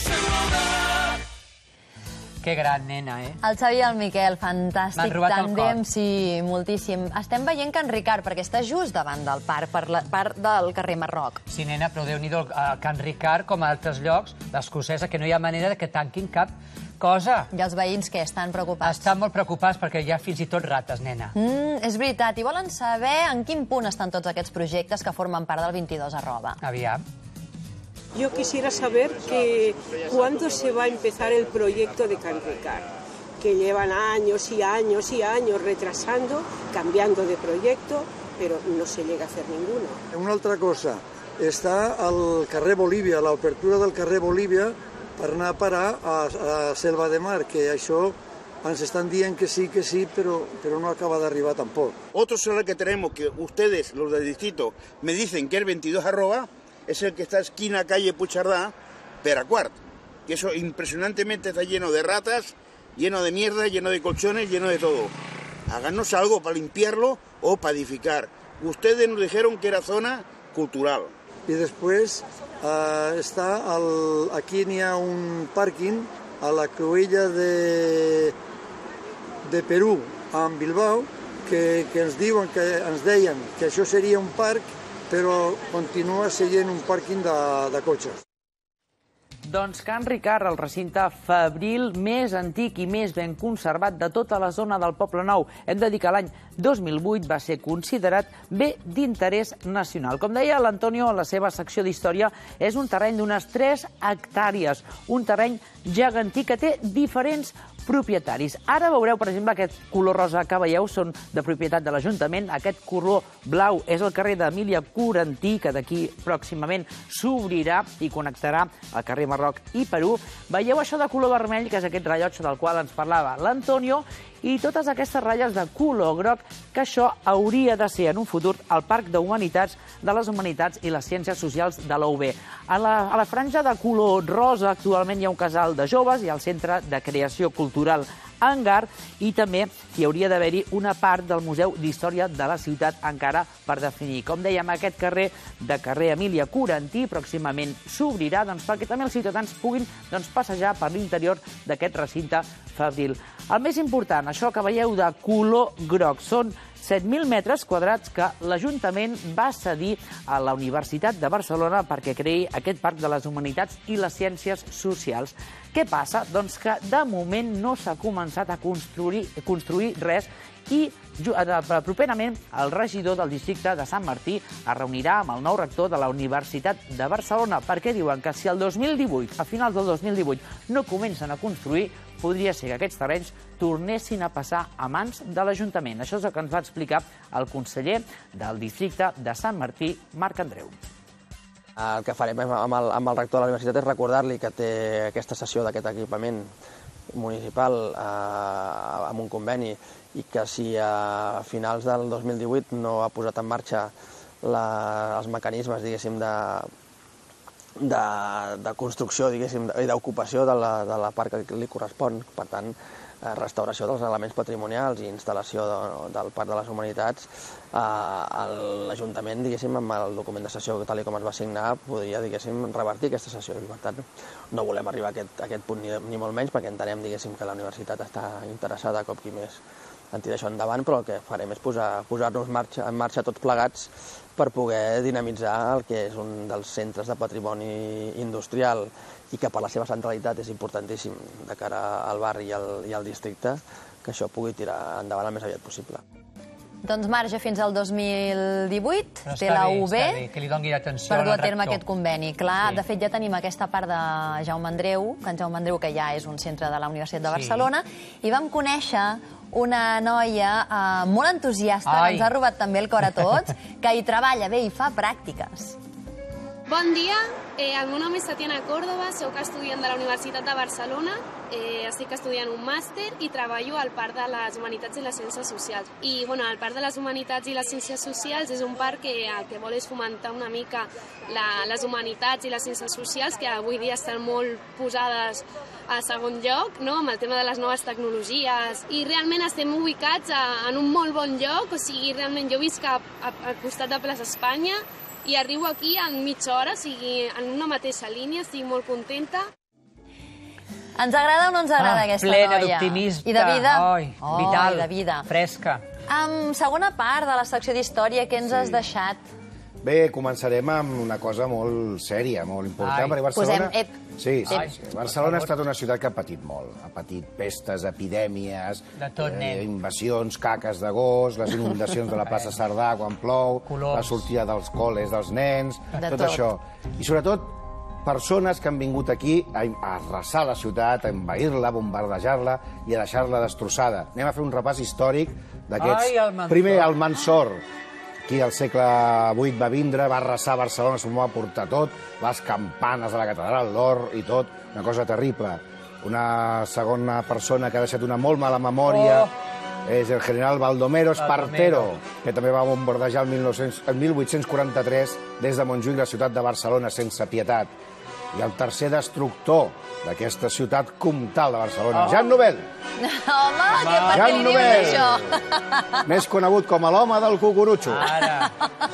Que gran nena, eh? El Xavi i el Miquel, M'han fantàstic robat el tàndem, cor. sí, moltíssim. Estem veient Can Ricard, perquè està just davant del parc, per la part del carrer Marroc. Sí, nena, però Déu-n'hi-do, a Can Ricard, com a altres llocs, l'escocesa, que no hi ha manera de que tanquin cap cosa. I els veïns que estan preocupats? Estan molt preocupats perquè hi ha fins i tot rates, nena. Mm, és veritat, i volen saber en quin punt estan tots aquests projectes que formen part del vint-i-dos arroba. Aviam. Yo quisiera saber que cuándo se va a empezar el proyecto de Can Ricard, que llevan años y años y años retrasando, cambiando de proyecto, pero no se llega a hacer ninguno. Una altra cosa, està al carrer Bolívia, l'obertura del carrer Bolívia, per anar a parar a, a Selva de Mar, que això ens estan dient que sí, que sí, pero, pero no acaba de arribar tampoco. Otro solar que tenemos, que ustedes, los del distrito, me dicen que es veintidós arroba, es el que está esquina calle Puigcerdà, Peracuart, que eso impresionantemente está lleno de ratas, lleno de mierda, lleno de colchones, lleno de todo. Háganos algo para limpiarlo o para edificar. Ustedes nos dijeron que era zona cultural. I després eh, està el, aquí n'hi ha un pàrquing a la cruïlla de, de Perú, en Bilbao, que, que ens diuen que ens deien que això seria un parc, però continua sent un pàrquing de, de cotxes. Doncs Can Ricard, el recinte fabril més antic i més ben conservat de tota la zona del Poble Nou. Hem de dir que l'any dos mil vuit va ser considerat bé d'interès nacional. Com deia l'Antonio en la seva secció d'història, és un terreny d'unes tres hectàrees, un terreny gegantí que té diferents propietaris. Ara veureu, per exemple, aquest color rosa que veieu són de propietat de l'Ajuntament. Aquest color blau és el carrer d'Emília Corentí, que d'aquí pròximament s'obrirà i connectarà al carrer Marroc i Perú. Veieu això de color vermell, que és aquest rellotge del qual ens parlava l'Antonio, i totes aquestes ratlles de color groc, que això hauria de ser en un futur el Parc d'Humanitats de les Humanitats i les Ciències Socials de la U B. A la, a la franja de color rosa actualment hi ha un casal de joves i el Centre de Creació Cultural Hangar, i també hi hauria d'haver-hi una part del Museu d'Història de la ciutat encara per definir. Com dèiem, aquest carrer de carrer Emília Corentí pròximament s'obrirà doncs, perquè també els ciutadans puguin doncs, passejar per l'interior d'aquest recinte fabril. El més important, això que veieu de color groc, són set mil metres quadrats que l'Ajuntament va cedir a la Universitat de Barcelona perquè creï aquest Parc de les Humanitats i les Ciències Socials. Què passa? Doncs que de moment no s'ha començat a construir, construir res i Properament, el regidor del districte de Sant Martí es reunirà amb el nou rector de la Universitat de Barcelona, perquè diuen que si el dos mil divuit, a finals del dos mil divuit, no comencen a construir, podria ser que aquests terrenys tornessin a passar a mans de l'Ajuntament. Això és el que ens va explicar el conseller del districte de Sant Martí, Marc Andreu. El que farem amb el, amb el rector de la universitat és recordar-li que té aquesta cessió d'aquest equipament municipal eh, amb un conveni i que si a finals del dos mil divuit no ha posat en marxa la, els mecanismes, diguéssim, de, de, de construcció, diguéssim, i d'ocupació de, la, de la part que li correspon, per tant, restauració dels elements patrimonials i instal·lació de, del Parc de les Humanitats, eh, l'Ajuntament, diguéssim, amb el document de cessió tal com es va signar, podria, diguéssim, revertir aquesta cessió. I, per tant, no volem arribar a aquest, a aquest punt ni, ni molt menys, perquè entenem, diguéssim, que la universitat està interessada cop qui més en tirar això endavant, però el que farem és posar, posar-nos marxa, en marxa tots plegats per poder dinamitzar el que és un dels centres de patrimoni industrial i que per la seva centralitat és importantíssim de cara al barri i al, i al districte, que això pugui tirar endavant el més aviat possible. Doncs marge fins al dos mil divuit, té la U B que li doni atenció per dur a terme aquest conveni. Clar, de fet ja tenim aquesta part de Jaume Andreu, que en Jaume Andreu que ja és un centre de la Universitat de Barcelona, i vam conèixer una noia eh, molt entusiasta, que ens ha robat també el cor a tots, que hi treballa bé i fa pràctiques. Bon dia, eh, el meu nom és Tatiana Córdoba, soc estudiant de la Universitat de Barcelona, eh, estic estudiant un màster i treballo al Parc de les Humanitats i les Ciències Socials. I bueno, el Parc de les Humanitats i les Ciències Socials és un parc que el que vol és fomentar una mica la, les humanitats i les ciències socials, que avui dia estan molt posades a segon lloc, no?, amb el tema de les noves tecnologies, i realment estem ubicats a, en un molt bon lloc, o sigui, realment jo visc a, a, al costat de Plaça Espanya, i arribo aquí en mitja hora, o sigui, en una mateixa línia, estic molt contenta. Ens agrada o no ens agrada ah, aquesta plena noia? Plena d'optimisme. I de vida. Oi, oh, vital, de vida. Fresca. En segona part de la secció d'història, què ens sí. has deixat? Bé, començarem amb una cosa molt sèria, molt important, perquè Barcelona... Posem ep. Sí, sí, sí. Barcelona ha estat una ciutat que ha patit molt. Ha patit pestes, epidèmies, de tot, eh, invasions, caques de gos, les inundacions de la plaça Cerdà quan plou, Colors. La sortida dels col·les dels nens, tot, tot això. I sobretot, persones que han vingut aquí a arrasar la ciutat, a envair-la, a bombardejar-la i a deixar-la destrossada. Anem a fer un repàs històric d'aquests... Primer, el Mansor. Aquí al segle vuit va vindre, va arrasar Barcelona, s'ho va portar tot, les campanes de la catedral, l'or i tot, una cosa terrible. Una segona persona que ha deixat una molt mala memòria oh. és el general Baldomero Espartero, que també va bombardejar el mil vuit-cents quaranta-tres des de Montjuïc la ciutat de Barcelona sense pietat. I el tercer destructor d'aquesta ciutat comtal de Barcelona, oh. Jean Nouvel. Home, què per què li dius això? Més conegut com a l'home del cucurutxo. Ara.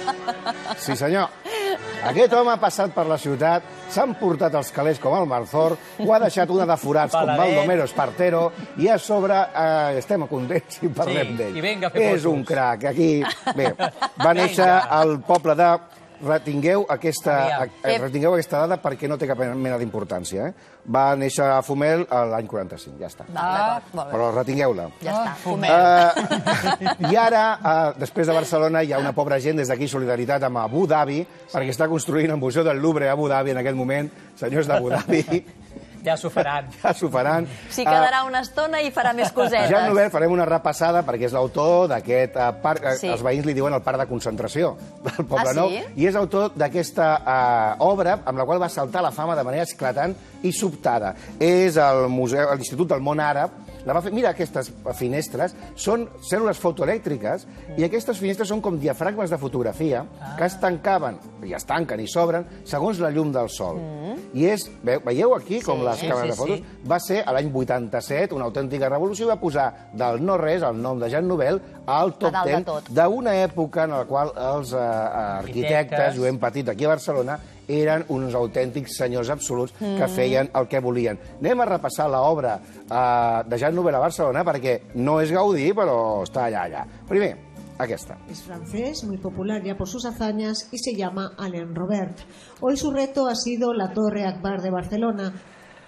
Sí, senyor. Aquest home ha passat per la ciutat, s'han portat els calés com el Marzor, ho ha deixat una de forats com Baldomero Espartero, i a sobre eh, estem contents i parlem sí, d'ell. És un crac. Aquí, bé, va néixer al poble de... Retingueu aquesta, retingueu aquesta dada perquè no té cap mena d'importància. Eh? Va néixer a Fumel l'any quaranta-cinc, ja està. Ah, però retingueu-la. Ja està, Fumel. Uh, I ara, uh, després de Barcelona, hi ha una pobra gent des d'aquí, solidaritat amb Abu Dhabi, sí. perquè està construint el Museu del Louvre a Abu Dhabi en aquest moment. Senyors d'Abu Dhabi... Ja s'ho faran. Ja s'ho faran. S'hi quedarà una estona i farà més cosetes. Ja Nouvel farem una repassada perquè és l'autor d'aquest uh, parc, sí. els veïns li diuen el parc de concentració del Poble ah, Nou, sí? i és autor d'aquesta uh, obra amb la qual va saltar la fama de manera esclatant i sobtada. És el museu, l'Institut del Món Àrab, la va fer, mira, aquestes finestres són cèl·lules fotoelèctriques mm. i aquestes finestres són com diafragmes de fotografia ah. que es tancaven, i es tanquen i s'obren segons la llum del sol. Mm. I és, ve, veieu aquí com sí. les càmeres sí, sí, de fotos? Sí. Va ser a l'any vuitanta-set una autèntica revolució i va posar del no-res el nom de Jean Nouvel al top ten d'una època en la qual els uh, arquitectes, i ho hem patit aquí a Barcelona, eren uns autèntics senyors absoluts mm. que feien el que volien. Anem a repassar l'obra uh, de Jean Nouvel a Barcelona perquè no és Gaudí, però està allà, allà. Primer, aquesta. Es francés, muy popular ya por sus hazañas y se llama Alain Robert. Hoy su reto ha sido la Torre Akbar de Barcelona.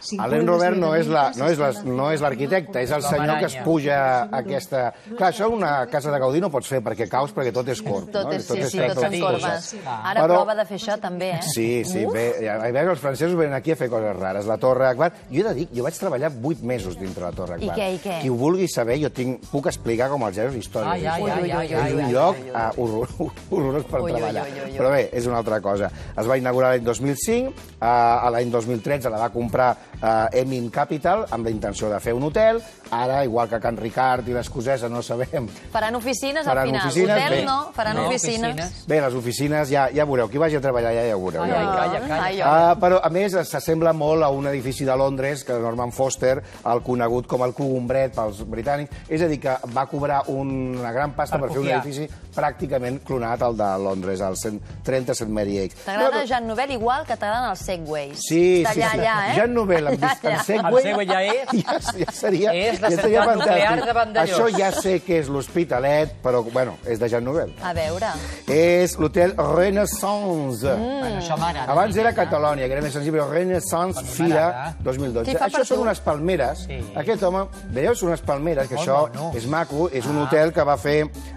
Alain Robert no és l'arquitecte, és el senyor que es puja aquesta... Clar, això una casa de Gaudí no pots fer perquè caus, perquè tot és corb. Tot és, sí, sí, tot són corbes. Ara prova de fer això també, eh? Sí, sí, bé, els francesos venen aquí a fer coses rares. La Torre Agbar, jo he de dir, jo vaig treballar vuit mesos dintre la Torre Agbar. I què, i què? Qui ho vulgui saber, jo puc explicar com els zeros història. És un lloc horrorós per treballar. Però bé, és una altra cosa. Es va inaugurar l'any dos mil cinc, l'any dos mil tretze la va comprar Emin Capital amb la intenció de fer un hotel. Ara, igual que Can Ricard i l'Escocesa, no sabem... Faran oficines al final. Hotel no, faran oficines. Bé, les oficines ja veureu. Qui vagi a treballar ja ja ho veureu. Calla, calla. Però, a més, s'assembla molt a un edifici de Londres, que Norman Foster, el conegut com el Cogumbret pels britànics. És a dir, que va cobrar una gran pasta per fer un edifici pràcticament clonat al de Londres, al trenta Saint Mary Axe. T'agrada Jean Nouvel igual que t'agraden els Segways. Sí, sí. Jean Nouvel amb Segway... El Segway ja és... Ja seria... És la central nuclear de Vandellós. Això ja sé que és l'Hospitalet, però, bueno, és de Jean Nouvel. A veure... És l'hotel Renaissance. Això m'agrada. Abans era Catalonia, que era més senzill, però Renaissance Fira dos mil dotze. Això són unes palmeres. Aquest home, veieu, són unes palmeres, que això és maco, és un hotel que va fer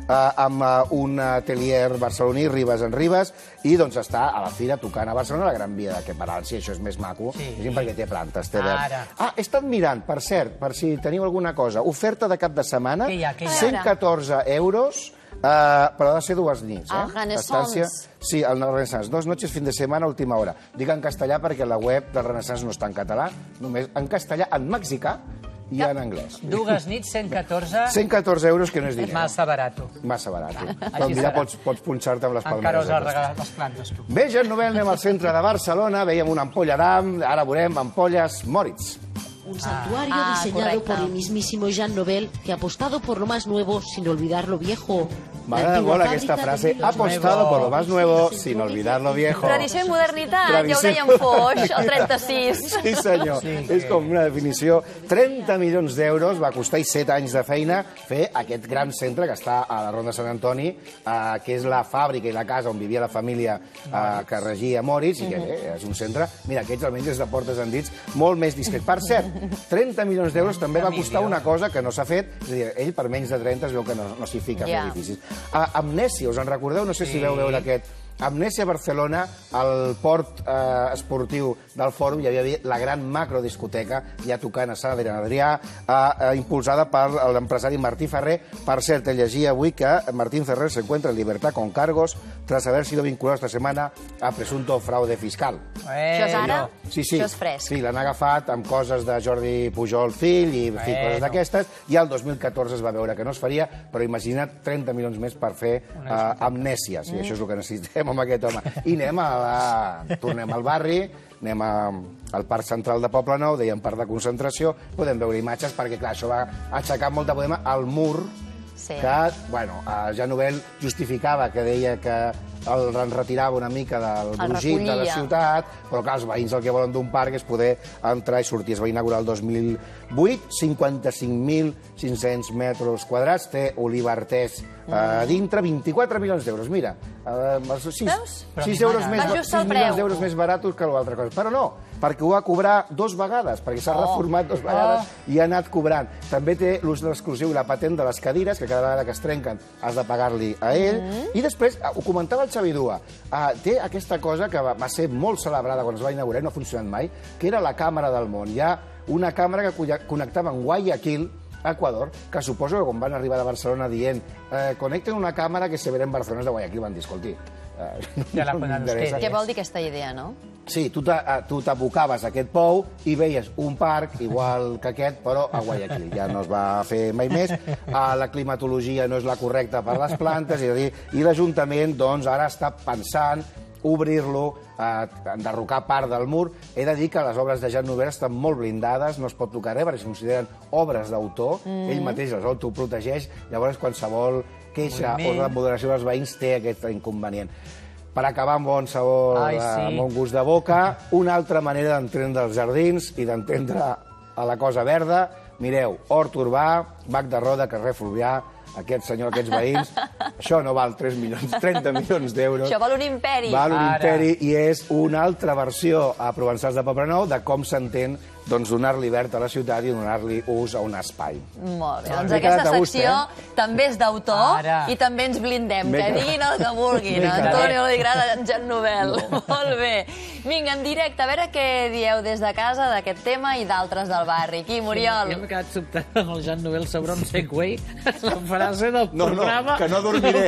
amb un atelier barceloní, Ribes en Ribes, i doncs està a la fira tocant a Barcelona, a la Gran Via de Queparància, això és més maco, perquè té plantes, té verd. Ah, he estat mirant, per cert, per si teniu alguna cosa, oferta de cap de setmana, cent catorze euros, però ha de ser dues nits. El Renaissance. Sí, el Renaissance. Dos noches, fin de setmana, última hora. Dic en castellà perquè la web del Renaissance no està en català, només en castellà, en mexicà, i en anglès. Dues nits, cent catorze... cent catorze euros, que no és diners. Massa barato. Massa barato. Doncs mira, pots punxar-te amb les palmeres. Encara us has regalat les plantes, tu. Bé, Jean Nouvel, anem al centre de Barcelona, veiem una ampolla d'am, ara veurem ampolles Moritz. Un santuario ah, diseñado correcto. por el mismísimo Jean Nouvel, que ha apostado por lo más nuevo sin olvidar lo viejo. M'agrada molt aquesta frase, ha apostado por lo más nuevo sin olvidar lo viejo. Tradició i modernitat, ja ho deia en Foix, el trenta-sis. Sí, senyor, sí, és com una definició. trenta milions d'euros va costar i set anys de feina fer aquest gran centre que està a la Ronda Sant Antoni, eh, que és la fàbrica i la casa on vivia la família eh, que regia Moritz, i que eh, és un centre, mira, aquests almenys des de portes endins, molt més discret. Per cert, trenta milions d'euros també va costar una cosa que no s'ha fet, és a dir, ell per menys de trenta es veu que no, no s'hi fica yeah. en edificis. Uh, Amnèsia, us en recordeu? No sé si sí. veu veure aquest. Amnèsia a Barcelona, al port eh, esportiu del Fòrum, hi havia la gran macrodiscoteca, ja tocant a Sant Adrià Adrià, eh, eh, impulsada per l'empresari Martí Ferrer. Per cert, llegia avui que Martín Ferrer se encuentra en libertad con cargos tras haber sido vinculado esta semana a presunto fraude fiscal. Eh, Això és ara? Sí, sí. Això és fresc. Sí, l'han agafat amb coses de Jordi Pujol fill i bueno. coses d'aquestes, i el dos mil catorze es va veure que no es faria, però imagina't trenta milions més per fer eh, amnèsia. Sí, mm. això és el que necessitem amb aquest home. I anem a la... tornem al barri, anem a... al Parc Central de Poblenou, dèiem parc de concentració, podem veure imatges perquè, clar, això va aixecar molt de podem al mur sí. que, bueno, Jean Nouvel justificava, que deia que el retirava una mica del brogit de la ciutat, però clar, els veïns el que volen d'un parc és poder entrar i sortir. Es va inaugurar el dos mil vuit, cinquanta-cinc mil cinc-cents metres quadrats, té Oliva Artés a dintre, vint-i-quatre milions d'euros. Mira, sis milions d'euros més baratos que l'altra cosa. Però no, perquè ho va cobrar dos vegades, perquè s'ha reformat dos vegades i ha anat cobrant. També té l'ús de l'exclusiu i la patent de les cadires, que cada vegada que es trenquen has de pagar-li a ell. I després, ho comentava el Xavi Dua, té aquesta cosa que va ser molt celebrada quan es va inaugurar i no ha funcionat mai, que era la càmera del món. Hi ha una càmera que connectava amb Guayaquil, Equador, que suposo que quan van arribar de Barcelona dient eh, connecten una càmera que se verà en Barcelona de Guayaquil, van dir, escolti, eh, ja no m'interessa. Què vol dir aquesta idea, no? Sí, tu t'abocaves a aquest pou i veies un parc igual que aquest, però a Guayaquil. Ja no es va fer mai més. La climatologia no és la correcta per les plantes, i l'Ajuntament doncs ara està pensant obrir-lo, enderrocar part del mur. He de dir que les obres de Jean Nouvel estan molt blindades, no es pot tocar res, perquè es consideren obres d'autor, ell mateix les autoprotegeix, llavors qualsevol queixa o la moderació dels veïns té aquest inconvenient. Per acabar amb bon sabor, amb bon gust de boca, una altra manera d'entendre els jardins i d'entendre la cosa verda. Mireu, Hort Urbà, Bac de Roda, carrer Fluvià, aquest senyor, aquests veïns, això no val tres milions, trenta milions d'euros. Això val un imperi. Val un imperi i és una altra versió a Provençals de Poblenou de com s'entén doncs donar-li verd a la ciutat i donar-li ús a un espai. Molt bé, doncs aquesta secció també és d'autor i també ens blindem, que diguin el que vulguin. A Antonio li agrada en Jan Nobel. Molt bé. Vinga, en directe, a veure què dieu des de casa d'aquest tema i d'altres del barri. Qui, Muriol? Jo m'he quedat sobtat amb el Jan Nobel sobre un segway. La frase del programa... No, no, que no dormiré.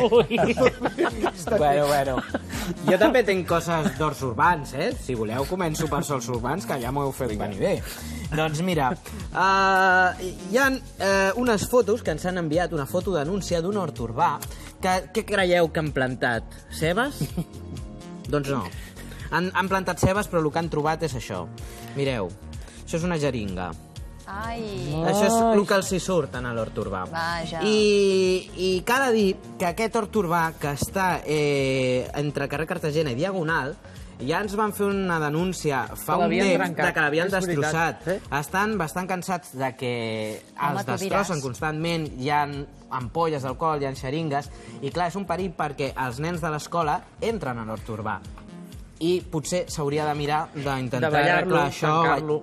Bueno, bueno. Jo també tinc coses d'horts urbans, eh? Si voleu, començo per sols urbans, que ja m'ho heu fet venir bé. Doncs mira, uh, hi ha uh, unes fotos que ens han enviat, una foto d'anúncia d'un hort urbà. Que, què creieu que han plantat? Cebes? Doncs no. Han, han plantat cebes, però el que han trobat és això. Mireu, això és una jeringa. Ai. Això és el que els hi surt en l'hort urbà. Vaja. I, I cal dir que aquest hort urbà que està eh, entre carrer Cartagena i Diagonal, ja ens van fer una denúncia fa un temps de que l'havien destrossat. Estan bastant cansats de que els destrossen constantment, hi ha ampolles d'alcohol, hi ha xeringues, i clar, és un perill perquè els nens de l'escola entren a l'hort urbà. I potser s'hauria de mirar d'intentar arreglar això.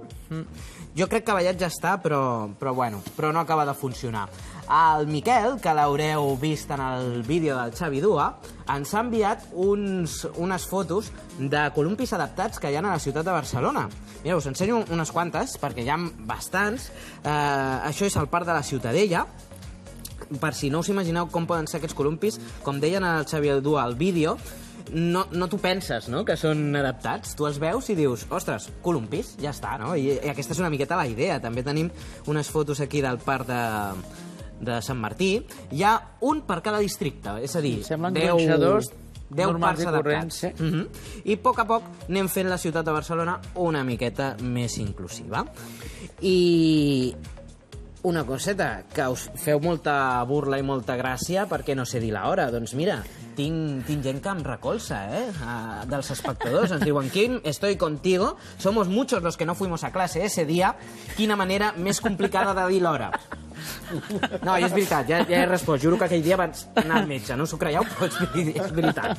Jo crec que ballat ja està, però, però, bueno, però no acaba de funcionar. El Miquel, que l'haureu vist en el vídeo del Xavi Dua, ens ha enviat uns, unes fotos de columpis adaptats que hi ha a la ciutat de Barcelona. Mireu, us ensenyo unes quantes, perquè hi ha bastants. Eh, això és el Parc de la Ciutadella. Per si no us imagineu com poden ser aquests columpis, com deien el Xavi Dua al vídeo, no, no t'ho penses, no?, que són adaptats. Tu els veus i dius, ostres, columpis, ja està, no? I, i aquesta és una miqueta la idea. També tenim unes fotos aquí del parc de, de Sant Martí. Hi ha un per cada districte, és a dir, semblen deu, gronxadors deu normals parcs i corrents. adaptats. Uh -huh. I a poc a poc anem fent la ciutat de Barcelona una miqueta més inclusiva. I una coseta, que us feu molta burla i molta gràcia perquè no sé dir l'hora. Doncs mira, tinc, tinc gent que em recolza, eh? Uh, dels espectadors. Ens diuen, Quim, estoy contigo. Somos muchos los que no fuimos a clase ese día. Quina manera més complicada de dir l'hora. No, i és veritat, ja, ja he respost. Juro que aquell dia vaig anar al metge. No us ho creieu, però és veritat.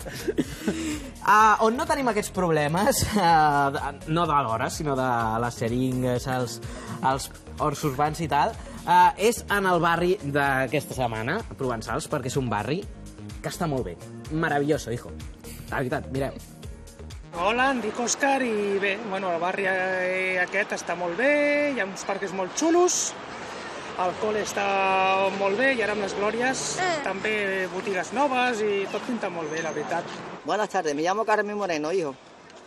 Uh, on no tenim aquests problemes, uh, no de l'hora, sinó de les xeringues, els, els horts urbans i tal, uh, és en el barri d'aquesta setmana, Provençals, perquè és un barri que està molt bé. Maravilloso, hijo. La veritat, mireu. Hola, em dic Òscar i bé, bueno, el barri aquest està molt bé, hi ha uns parcs molt xulos, el col·le està molt bé i ara amb les Glòries també botigues noves i tot pinta molt bé, la veritat. Buenas tardes, me llamo Carmen Moreno, hijo.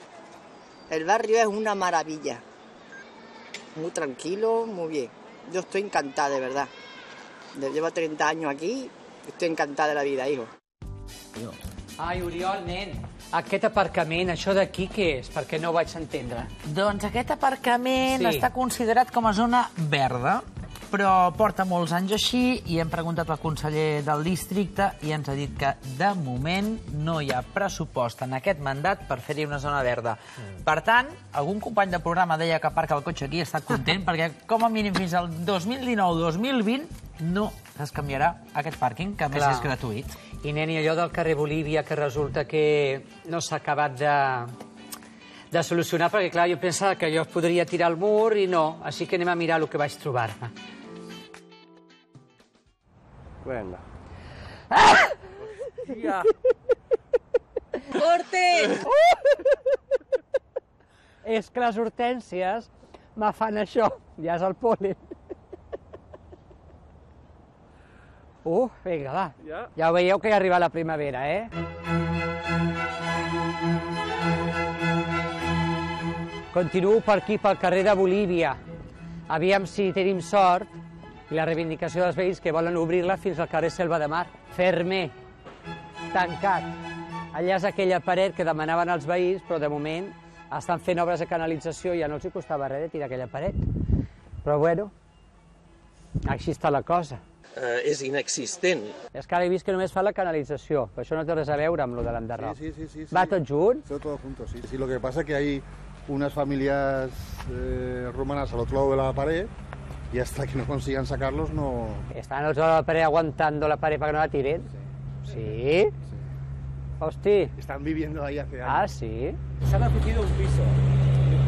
El barrio es una maravilla. Muy tranquilo, muy bien. Yo estoy encantada, de verdad. Llevo treinta años aquí y estoy encantada de la vida, hijo. Ai, Oriol, nen, aquest aparcament, això d'aquí què és? Perquè no ho vaig entendre. Doncs aquest aparcament Sí. està considerat com a zona verda, però porta molts anys així i hem preguntat al conseller del districte i ens ha dit que de moment no hi ha pressupost en aquest mandat per fer-hi una zona verda. Per tant, algun company de programa deia que aparca el cotxe aquí i està content perquè com a mínim fins al dos mil dinou dos mil vint no es canviarà aquest pàrquing, que a més Clar. és gratuït. I, nen, i allò del carrer Bolívia, que resulta que no s'ha acabat de, de solucionar, perquè, clar, jo pensava que allò es podria tirar al mur i no, així que anem a mirar el que vaig trobar-me. Venga. Ah! Ja. Hortens! És que les hortències me fan això, ja és el pol·len. Uh, vinga, va. Ja. Ja ho veieu que ja arriba la primavera, eh? Continuo per aquí, pel carrer de Bolívia. Aviam si tenim sort i la reivindicació dels veïns que volen obrir-la fins al carrer Selva de Mar. Fermer, tancat. Allà és aquella paret que demanaven els veïns, però de moment estan fent obres de canalització i ja no els hi costava res de tirar aquella paret. Però bueno, així està la cosa. Uh, és inexistent. És que ara he vist que només fa la canalització, però això no té res a veure amb lo de l'enderroc. Sí, sí, sí, sí. ¿Va tot junt? Todo, todo junto, sí. Sí, lo que pasa es que hay unas familias eh, rumanas al otro lado de la pared y hasta que no consigan sacarlos no... Están al otro lado de la pared aguantando la pared para que no la tiren. ¿Sí? ¿Sí? Hosti. Están viviendo ahí hace años. Ah, sí. Se han acogido un piso y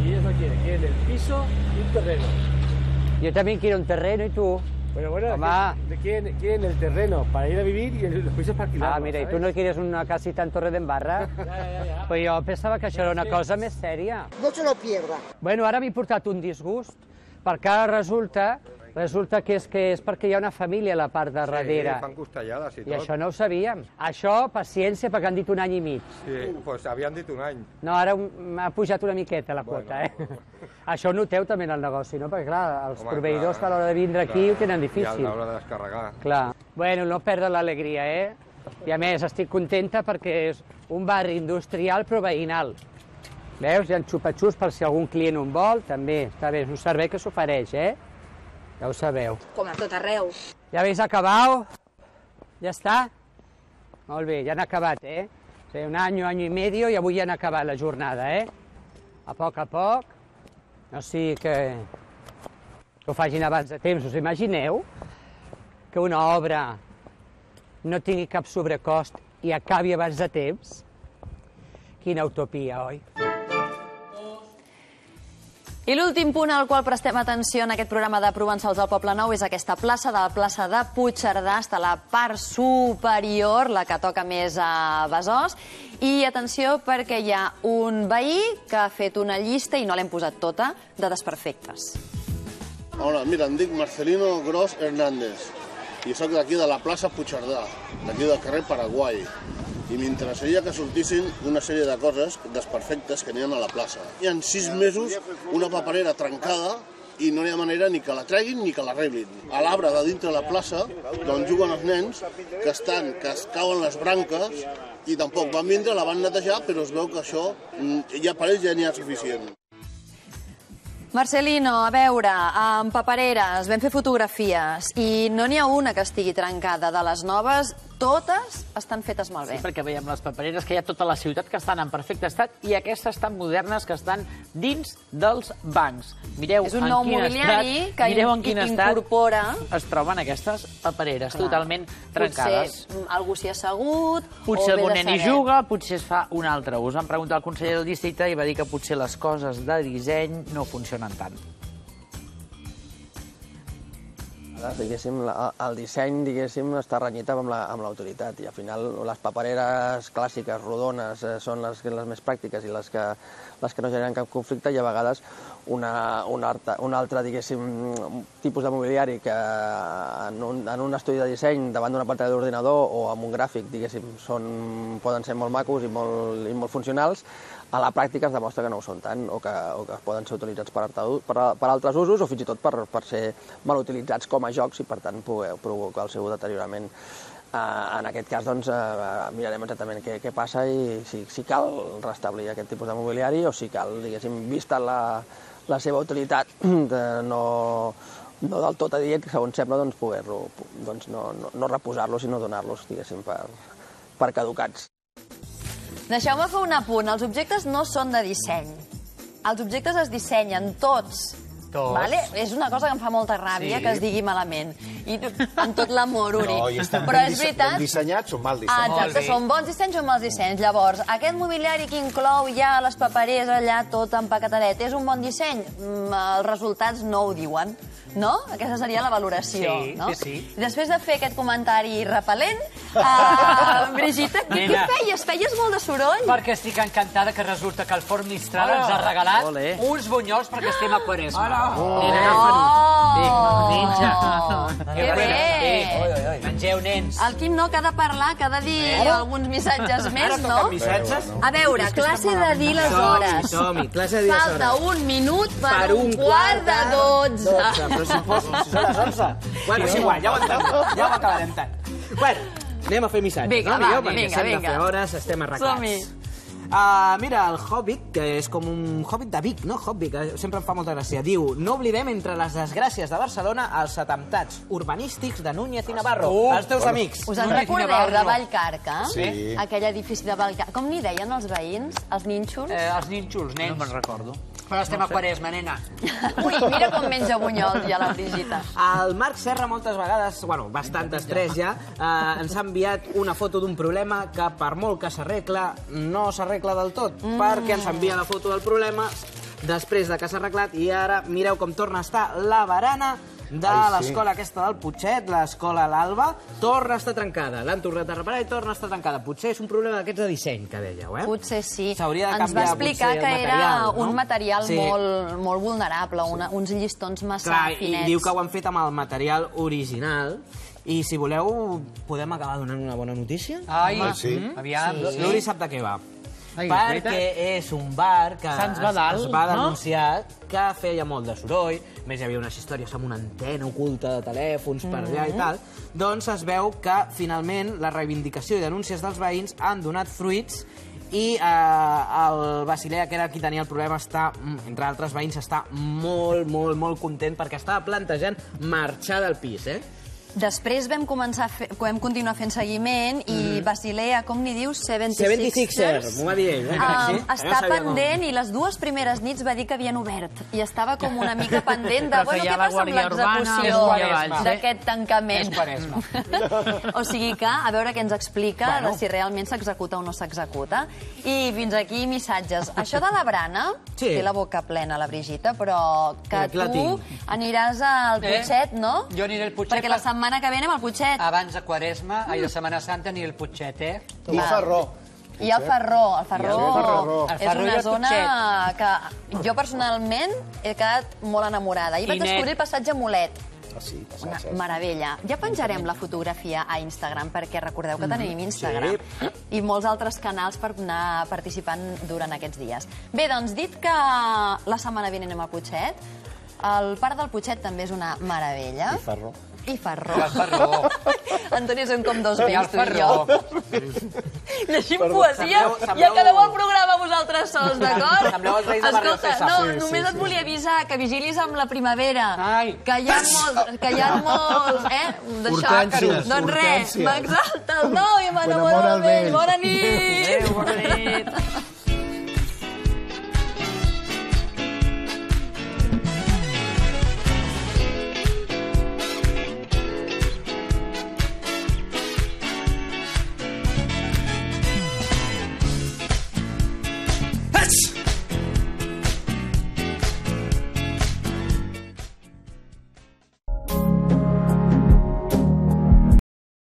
y ellos no quieren, quieren el piso y un terreno. Yo también quiero un terreno, ¿y tú? Bueno, bueno, Mamá. que- quieren, quieren el terreno para ir a vivir y el- los pisos para alquilar. Ah, mira, ¿y tú no quieres una casita en Torredembarra? Ja, ja, ja. Pues jo pensava que això era una cosa més sèria. No se lo pierda. Bueno, ara m'he portat un disgust, perquè ara resulta, resulta que és, que és perquè hi ha una família a la part de darrere. Sí, fan costellades i I tot. això no ho sabíem. Això, paciència, perquè han dit un any i mig. Sí, doncs pues havien dit un any. No, ara m'ha pujat una miqueta la quota, eh? Això ho noteu també en el negoci, no? Perquè, clar, els Home, proveïdors clar, a l'hora de vindre aquí clar. ho tenen I difícil. a l'hora de descarregar. Clar. Bueno, no perdre l'alegria, eh? I a més, estic contenta perquè és un barri industrial però veïnal. Veus? Hi ha xupa-xups per si algun client ho vol, també. Està bé, és un servei que s'ofereix, eh? Ja ho sabeu. Com a tot arreu. Ja habéis acabado? Ja està? Molt bé, ja han acabat, eh? O sigui, un any, un any i medio i avui ja han acabat la jornada, eh? A poc a poc. No sigui que, que ho facin abans de temps. Us imagineu que una obra no tingui cap sobrecost i acabi abans de temps? Quina utopia, oi? I l'últim punt al qual prestem atenció en aquest programa de Provençals al Poble Nou és aquesta plaça, de la plaça de Puigcerdà, està a la part superior, la que toca més a Besòs. I atenció perquè hi ha un veí que ha fet una llista, i no l'hem posat tota, de desperfectes. Hola, mira, em dic Marcelino Gros Hernández i soc d'aquí de la plaça Puigcerdà, d'aquí del carrer Paraguai. I m'interessaria que sortissin una sèrie de coses desperfectes que n'hi ha a la plaça. Hi ha sis mesos una paperera trencada i no hi ha manera ni que la treguin ni que l'arreglin. A l'arbre de dintre de la plaça, d'on juguen els nens, que estan, que es cauen les branques i tampoc van vindre, la van netejar, però es veu que això ja per ells ja n'hi ha suficient. Marcelino, a veure, amb papereres, vam fer fotografies i no n'hi ha una que estigui trencada. De les noves, totes estan fetes malbé. Sí, perquè veiem les papereres que hi ha tota la ciutat que estan en perfecte estat i aquestes tan modernes que estan dins dels bancs. Mireu És un en nou quin mobiliari estat, que mireu en quin estat incorpora... es troben aquestes papereres Clar. totalment trencades. Potser algú s'hi ha assegut... Potser o algun ve de nen hi saber. juga, potser es fa un altre ús. Em pregunta el conseller del districte i va dir que potser les coses de disseny no funcionen tant. Diguéssim, la- el disseny, diguéssim, està renyit amb la- amb l'autoritat i al final les papereres clàssiques, rodones, eh, són les, les més pràctiques i les que, les que no generen cap conflicte i a vegades una, un, altre, un altre, diguéssim, tipus de mobiliari que en un, en un estudi de disseny davant d'una pantalla d'ordinador o amb un gràfic, diguéssim, són, poden ser molt macos i molt, i molt funcionals, a la pràctica es demostra que no ho són tant o que, o que poden ser utilitzats per, per, per altres usos o fins i tot per, per ser mal utilitzats com a jocs i per tant poder provocar el seu deteriorament. Uh, en aquest cas doncs, uh, mirarem exactament què, què passa i si, si cal restablir aquest tipus de mobiliari o si cal, diguéssim, vista la, la seva utilitat de no, no del tot adient, segons sembla, doncs, poder-lo, doncs, no, no, no reposar-los sinó donar-los, diguéssim, per, per caducats. Deixeu-me fer un apunt. Els objectes no són de disseny. Els objectes es dissenyen tots. Tots. Vale? És una cosa que em fa molta ràbia Sí. que es digui malament. I amb tot l'amor, Uri. No, i estan Però ben, és disse veritat... ben dissenyats o mal Ah, dissenyats. exacte, són bons dissenys o mals dissenys. Llavors, aquest mobiliari que inclou ja les papereres allà tot empaquetadet, és un bon disseny? Mm, els resultats no ho diuen, no? Aquesta seria la valoració, Sí, no? sí, sí. Després de fer aquest comentari repel·lent, uh, Brigitte, què, què Nena. feies? Feies molt de soroll? Perquè estic encantada que resulta que el Forn Mistral Hola. ens ha regalat Olé. uns bunyols perquè estem a Quaresma. Hola. Nena, Oh. Vinga, menja. Que bé. Sí. Mengeu, nens. El Quim no, que ha de parlar, que ha de dir Ara? alguns missatges més, Ara no? toquen missatges? A veure, És que classe està de dir les Som-hi, hores. som-hi, classe de dir les Falta hores. un minut per, Per un quart de dotze. Però si, fos, si són les onze. Bueno, és igual, ja ho entenc. Ja ho acabarem tant. Bueno, anem a fer missatges, Vinga, no? va, Millor, perquè vinga, si hem de vinga. fer hores, estem arreglats. Som-hi. Uh, mira, el Hobbit, que és com un Hobbit de Vic, no? Hobbit, que sempre em fa molta gràcia. Diu, no oblidem entre les desgràcies de Barcelona els atemptats urbanístics de Núñez i Navarro. Uh, els teus amics. Us en Núñez i recordeu Navarro. de Vallcarca? Sí. Aquell edifici de Vallcarca. Com n'hi deien els veïns? Els nínxols? Eh, els nínxols, nens. No me'n recordo. Però estem a Quaresma, nena. Ui, mira com menja bunyols ja la Brigitte. El Marc Serra moltes vegades, bueno, bastantes tres ja, eh, ens ha enviat una foto d'un problema que per molt que s'arregla, no s'arregla del tot, mm. perquè ens envia la foto del problema, després de que s'ha arreglat, i ara mireu com torna a estar la barana de l'escola aquesta del Putxet, l'escola L'Alba, torna a estar trencada. L'han tornat a reparar i torna a estar trencada. Potser és un problema d'aquests de disseny, que dèieu, eh? Potser sí. S'hauria de Ens va canviar, explicar potser, que el era material, no? un material Sí. molt, molt vulnerable, una, uns llistons massa Clar, finets. i diu que ho han fet amb el material original. I si voleu, podem acabar donant una bona notícia? Ai, Home, sí. Aviam. Sí. L'Uri sap de què va. Ai, Perquè és un bar que Sants Badal, es, es va no? denunciar que feia molt de soroll, a més hi havia unes històries amb una antena oculta de telèfons per allà i Mhm. tal, doncs es veu que finalment la reivindicació i denúncies dels veïns han donat fruits i eh, el Basilea, que era qui tenia el problema, està, entre altres veïns, està molt, molt, molt content perquè estava plantejant marxar del pis, eh? Després vam començar a fer, vam continuar fent seguiment i Basilea, com ni dius, setanta-sixers, m'ho va dir ell, eh? Um, Sí? està Ja sabia com. pendent i les dues primeres nits va dir que havien obert i estava com una mica pendent de Però que bueno, hi ha què la passa amb Guàrdia Urbana, l'execució és Quaresma. d'aquest tancament. És Quaresma. O sigui que, a veure què ens explica Bueno. de si realment s'executa o no s'executa. I fins aquí missatges. Això de la brana, Sí. té la boca plena la Brigitta, però que Mira, aquí la tu tinc. aniràs al Eh? Putxet, no? Jo aniré al Putxet. Perquè la setmana que ve anem al Putxet. Abans de Quaresma, ai, de Setmana Santa, aniré al Putxet, eh? I Ferró. I el Ferró. El Ferró, I el Ferró. El és Ferró i una el zona que jo personalment he quedat molt enamorada. Ahir vaig I net. descobrir el passatge Molet. Ah, sí, Una passatges. meravella. Ja penjarem la fotografia a Instagram, perquè recordeu que tenim Mm, Instagram. I molts altres canals per anar participant durant aquests dies. Bé, doncs, dit que la setmana vinent anem a Putxet, el Parc del Putxet també és una meravella. I Ferró. I Ferró. I el Ferró. Antoni, són com dos I el vells, tu i Ferró. jo. Llegim Perdó. poesia Sembleu- i sembleu- acabeu el programa vosaltres sols, d'acord? Sembleu els reis de Barrio Escolta, César. no, Sí, sí, només sí. et volia avisar que vigilis amb la primavera. Ai. Que hi ha molts, que hi ha molts, eh? D'això. Hortènsies, Doncs res, hortènsies. m'exalta el noi, m'enamora M'enamora el el vell. vell. Bona nit. Adéu, bona nit.